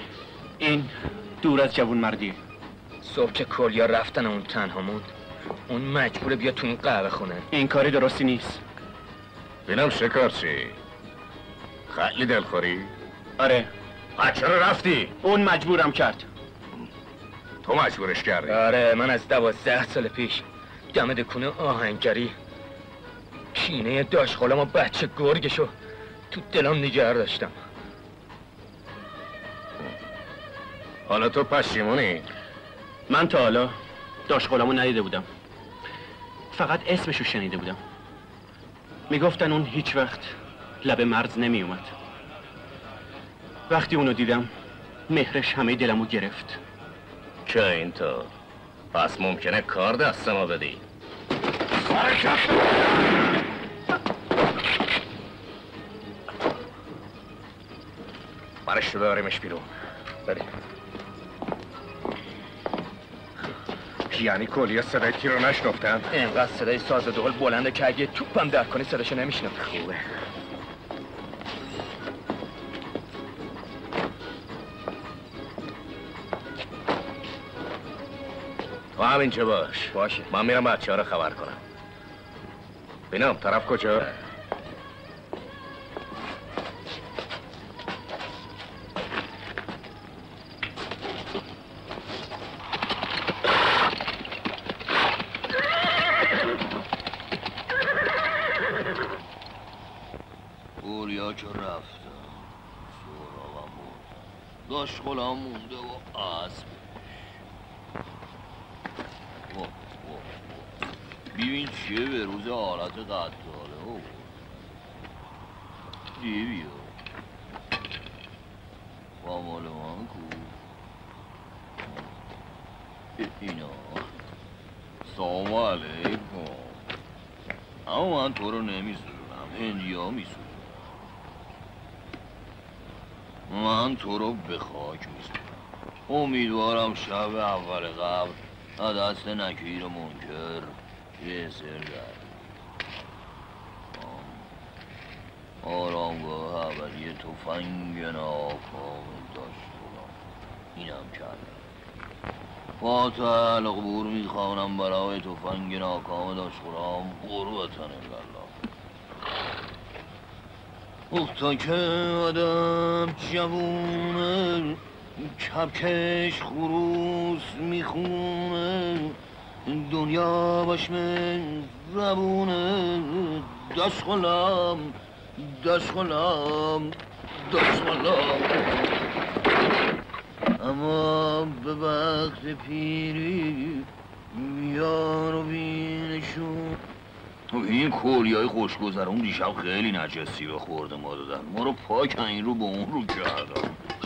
این دور از جوون مردیه. صبح که کلیا رفتن اون تنها موند، اون مجبوره بیا تو این قهوه خونه. این کاری درستی نیست. بینم شکارچی، خیلی دلخوری؟ آره. چرا رفتی؟ اون مجبورم کرد. تو مجبورش کردی؟ آره، من از 12 سال پیش دم دکونه آهنگری کینه داش غلام و بچه گرگشو تو دلم نگه داشتم. حالا تو پشیمونی؟ من تا حالا داش غلامو ندیده بودم، فقط اسمشو شنیده بودم. میگفتن اون هیچ وقت لب مرز نمی اومد. وقتی اونو دیدم مهرش همه دلمو گرفت. که اینطور؟ پس ممکنه کار دست ما بدی. برش ببریمش بیرون. بریم. یعنی کلیه صدای تیر رو نشنفتن؟ اینقدر صدای ساز دول بلنده که اگه توپم در کنی صداشو نمیشنم. خوبه. تو همینجا باش. باشه. من میرم بچه ها رو خبر کنم. بینم طرف کجا؟ اولیا که رفتن سهرابم موندن داش غلام مونده و اسب. ببین چیه به روز حالت قتاله. دی بیا با مال من کو اینا سلام علیکم. اما من تو رو نمیسونم، هندیا میسونم. من تو رو به خاک میسونم. امیدوارم شب اول قبل دست نکیر منکر یه سر در آرامگاه اولیه تفنگ ناکام داشت خودم. اینم کردم. فاتح القبور میخوانم برای تفنگ ناکام داشت خودم. قربتن الله. تا که آدم جوونه کپکش خروس میخونه دنیا باشمه زبونه داشت خلام اما به وقت پیری بیار و بینشون. این کولیای خوشگذرون دیشب خیلی نجسی به خورده ما دادن. ما رو پاک این رو به اون رو کردن.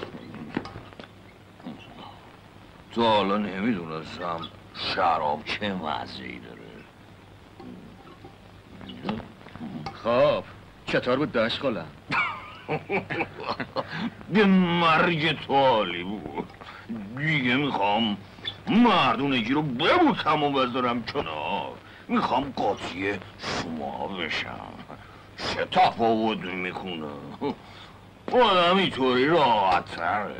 تا حالا نمیدونستم شراب چه مزه‌ای داره. خب چطور بود داشت خلم؟ به مرگ تالی بود. دیگه میخوام مردونگی رو ببوسم و بذارم کنار. میخوام قاطی شما بشم. چه تفاوت میکنه؟ آدم اینطوری راحت تره.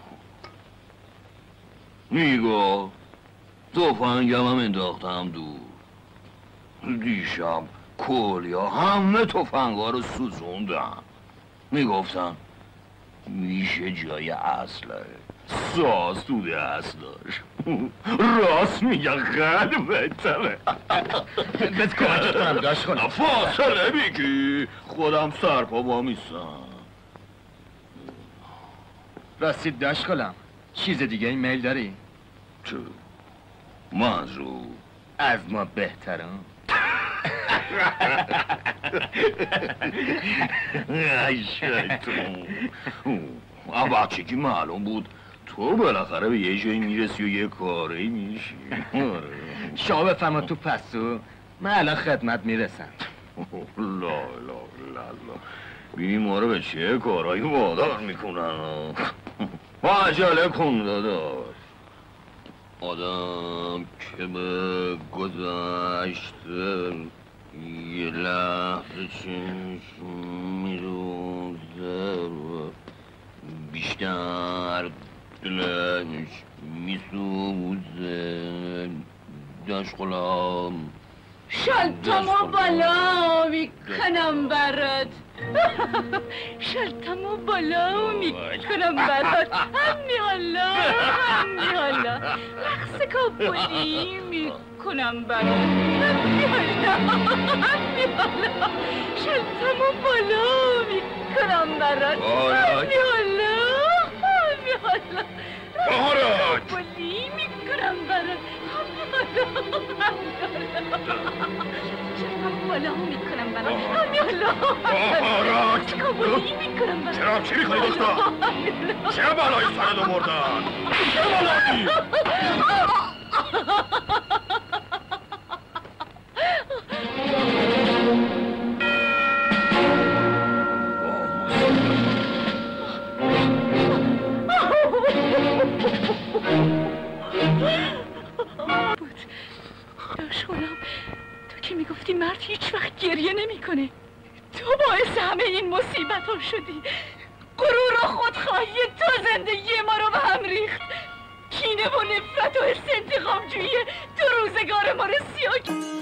میگو تفنگم هم انداختم دور. دیشب کلیا همه تفنگا رو سوزوندن. میگفتن میشه جای اصله ساز تو دست داشت. راست میگن خیلی بهتره. بس کمکت کنم داشت کنم. فاصله بگی خودم سرپا با میستم. راستی داشت کنم چیز دیگه این میل داری؟ چه؟ منظور؟ از ما بهترم. ای شیطون. بچگی معلوم بود تو بالاخره به یه جایی میرسی و یه کاری میشی. شما بفرما تو پسو من الان خدمت میرسم. لا لا لا لا بینی ما رو به چه کارهایی وادار میکنن. عجله کن داداش. آدم که به گذشته یه لحظه چشم میروزه بیشتر دلش میسوزه. داشت غلام شلتمو بالا میکنم برات. شلتمو بالا میکنم برات. همی حالا رقص کابلی میکنم برات. همی حالا شلتمو بالا میکنم برات. همی حالا رقص کابلی میکنم برات. شلتمو بالا میکنم برات. همی حالا رقص کابلی میکنم برات. چرا چی میکنی دختر؟ چه بلایی سرت آوردن؟ چه بلایی؟ داشت خودم تو که میگفتی مرد هیچ وقت گریه نمیکنه. تو باعث همه این مصیبت ها شدی. غرور و خودخواهی تو زندگی ما رو به هم ریخت. کینه و نفرت و حس انتقام جویی تو روزگار ما رو سیاه.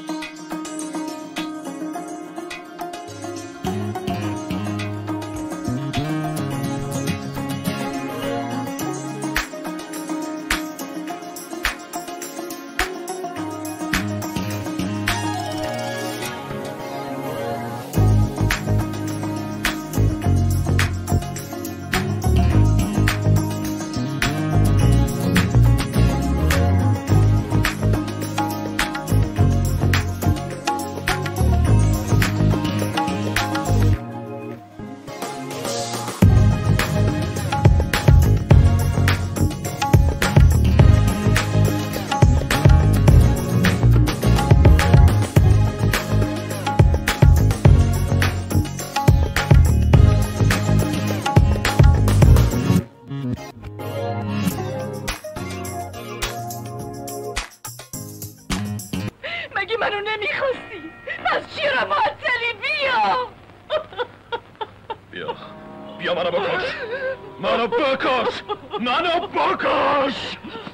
بیا منو بکش، منو بکش، منو بکش.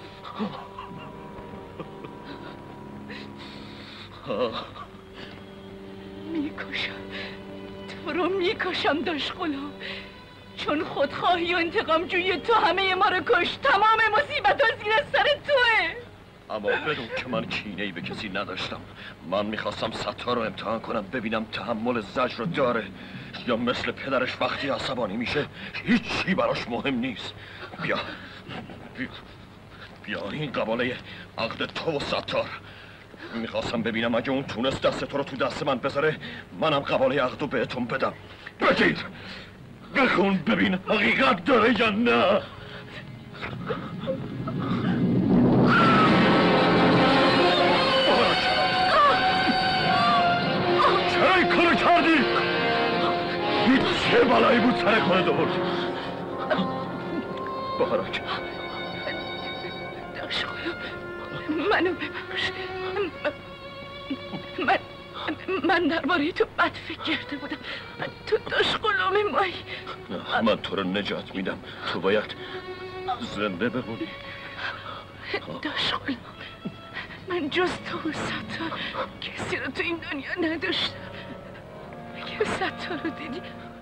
میکشم تو رو، میکشم داش غلام، چون خودخواهی و انتقام جوی تو همه ما رو کش. تمام مصیبت ها زیر سر توه. اما بدون که من کینه‌ای به کسی نداشتم. من میخواستم ستار رو امتحان کنم ببینم تحمل زجر رو داره یا مثل پدرش وقتی عصبانی میشه هیچی براش مهم نیست. بیا این قباله عقد تو و ستار. میخواستم ببینم اگه اون تونست دست تو رو تو دست من بذاره منم قباله عقد رو بهتون بدم. بگیر بخون ببین حقیقت داره یا نه. چرا این کارو کردی؟ چه بلایی بود سر خودت آوردی؟ بهارک داش غلام منو ببخش. من درباره تو بد فکر کرده بودم. تو داش غلام مایی. من تو رو نجات میدم. تو باید زنده بمونی. داش غلام من جز تو و ستار کسی رو تو این دنیا نداشتم. اگه ستار رو دیدی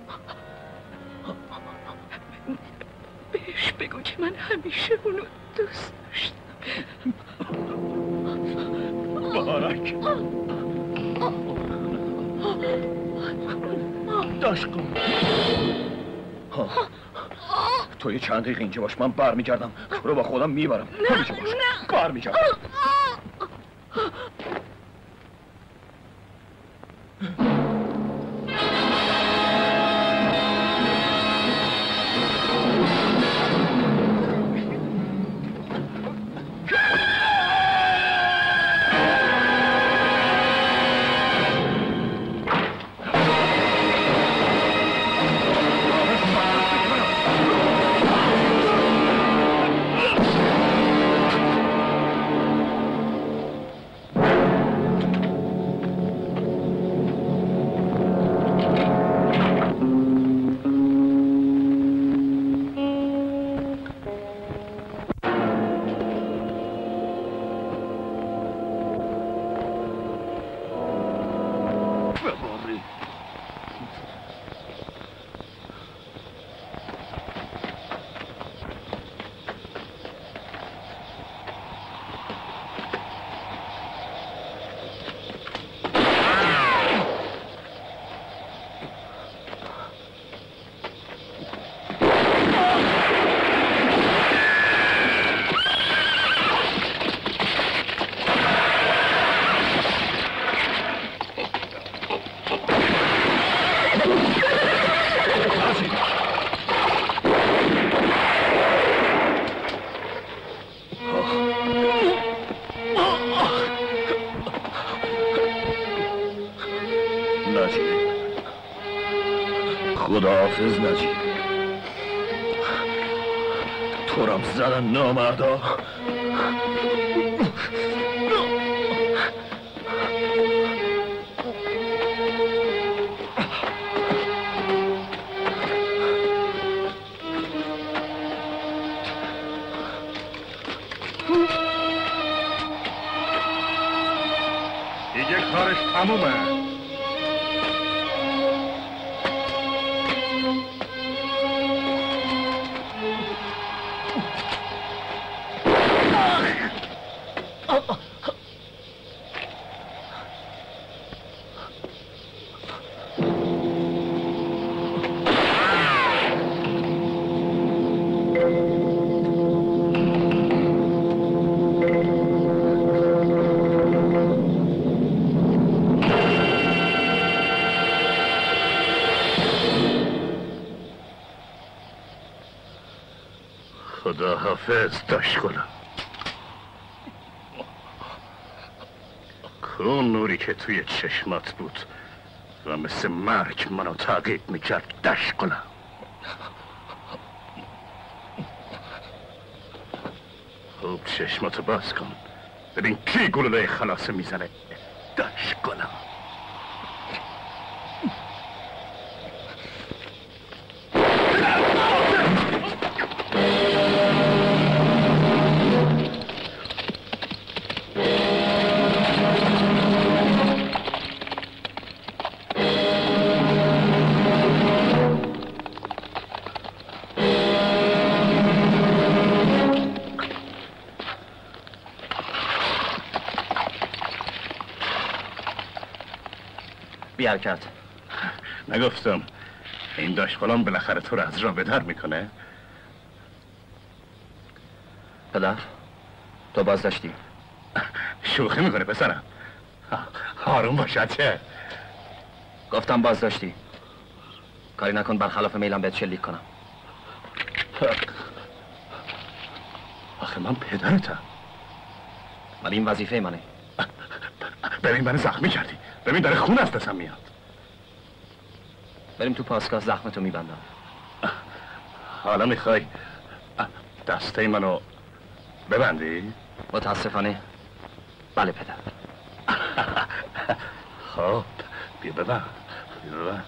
بهش بگو که من همیشه اونو دوست داشتم. بهارک داش غلام تو یه چند دقیقه اینجا باش. من برمیگردم تو رو با خودم میبرم. همینجا باش. برمیگردم. خداحافظ نجیب. تو رم زدن نامردا. دیگه کارش تمومه. خداحافظ داش غلام. اون نوری که توی چشمات بود و مثل مرگ منو تعقیب میکرد داش غلام. خوب چشماتو باز کن ببین کی گلوله خلاصه میزنه داش غلام. بی حرکت. نگفتم این داشت غلام بالاخره تو رو از راه به در میکنه؟ پدر تو بازداشتی؟ شوخی میکنه پسرم. آروم باشد چه؟ گفتم بازداشتی. کاری نکن برخلاف میلم بهت شلیک کنم. آخه من پدرتم. ولی این وظیفه منه. ببین منو زخمی کردی. ببین داره خون از دستم میاد. بریم تو پاسگاه زخمتو میبندم. حالا میخوای دسته منو ببندی؟ متاسفانه بله پدر. خب بیا ببند. بیا ببند.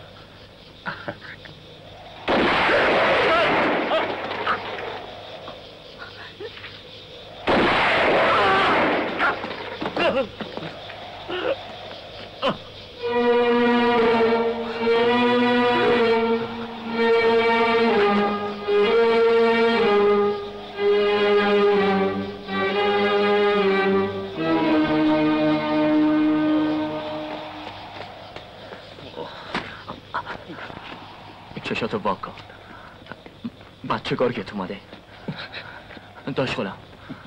چشاتو واک کن. بچه گرگت اومده. داش غلام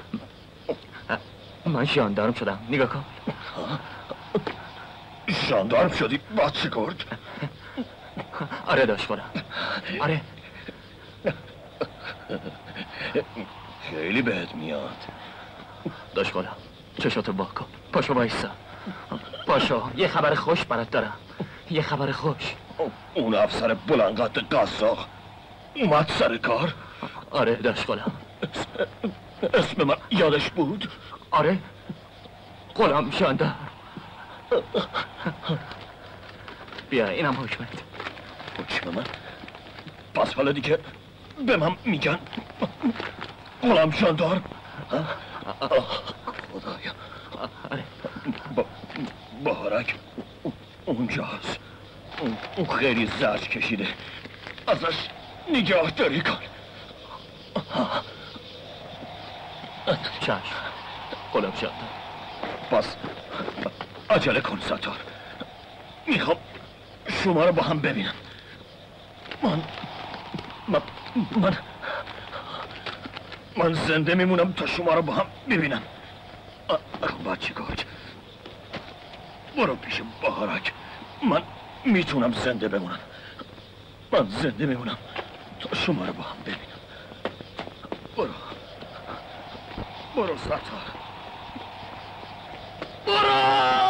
من ژاندارم شدم. نگاه کن. ژاندارم شدی بچه گرگ؟ آره داش غلام. آره خیلی بهت میاد. داش غلام چشاتو واک کن. پاشو وایسا. پاشو یه خبر خوش برات دارم. یه خبر خوش. اون افسر بلندقد قزاق اومد سر کار؟ آره داش غلام. اسم من یادش بود؟ آره غلام ژاندار. بیا اینم حکمت. حکم من؟ پس حالا دیگه به من میگن غلام ژاندار؟ خدایا. آره بهارک اونجاست. اون خیلی زرد کشیده. ازش نگهداری کن. چشم غلام ژاندار. پس عجله کن ستار. میخوام شما رو با هم ببینم. من زنده میمونم تا شما رو با هم ببینم. بچه گرگ برو پیش بهارک. من میتونم زنده بمونم. من زنده میمونم تا شما رو با هم ببینم. برو ستار. برو.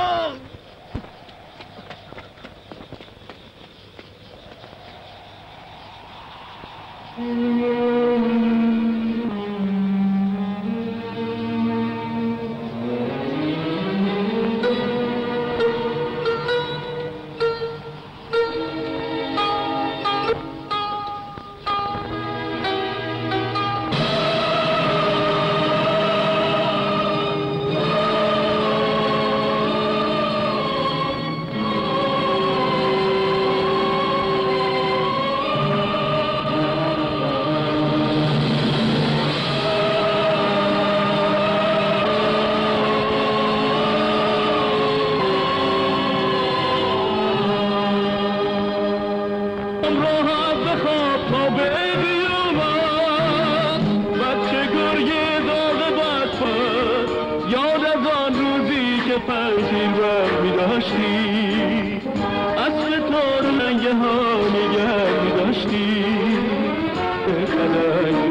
پنجیر بر می داشتی اصل تو رو نگه ها نگه می داشتی به خدای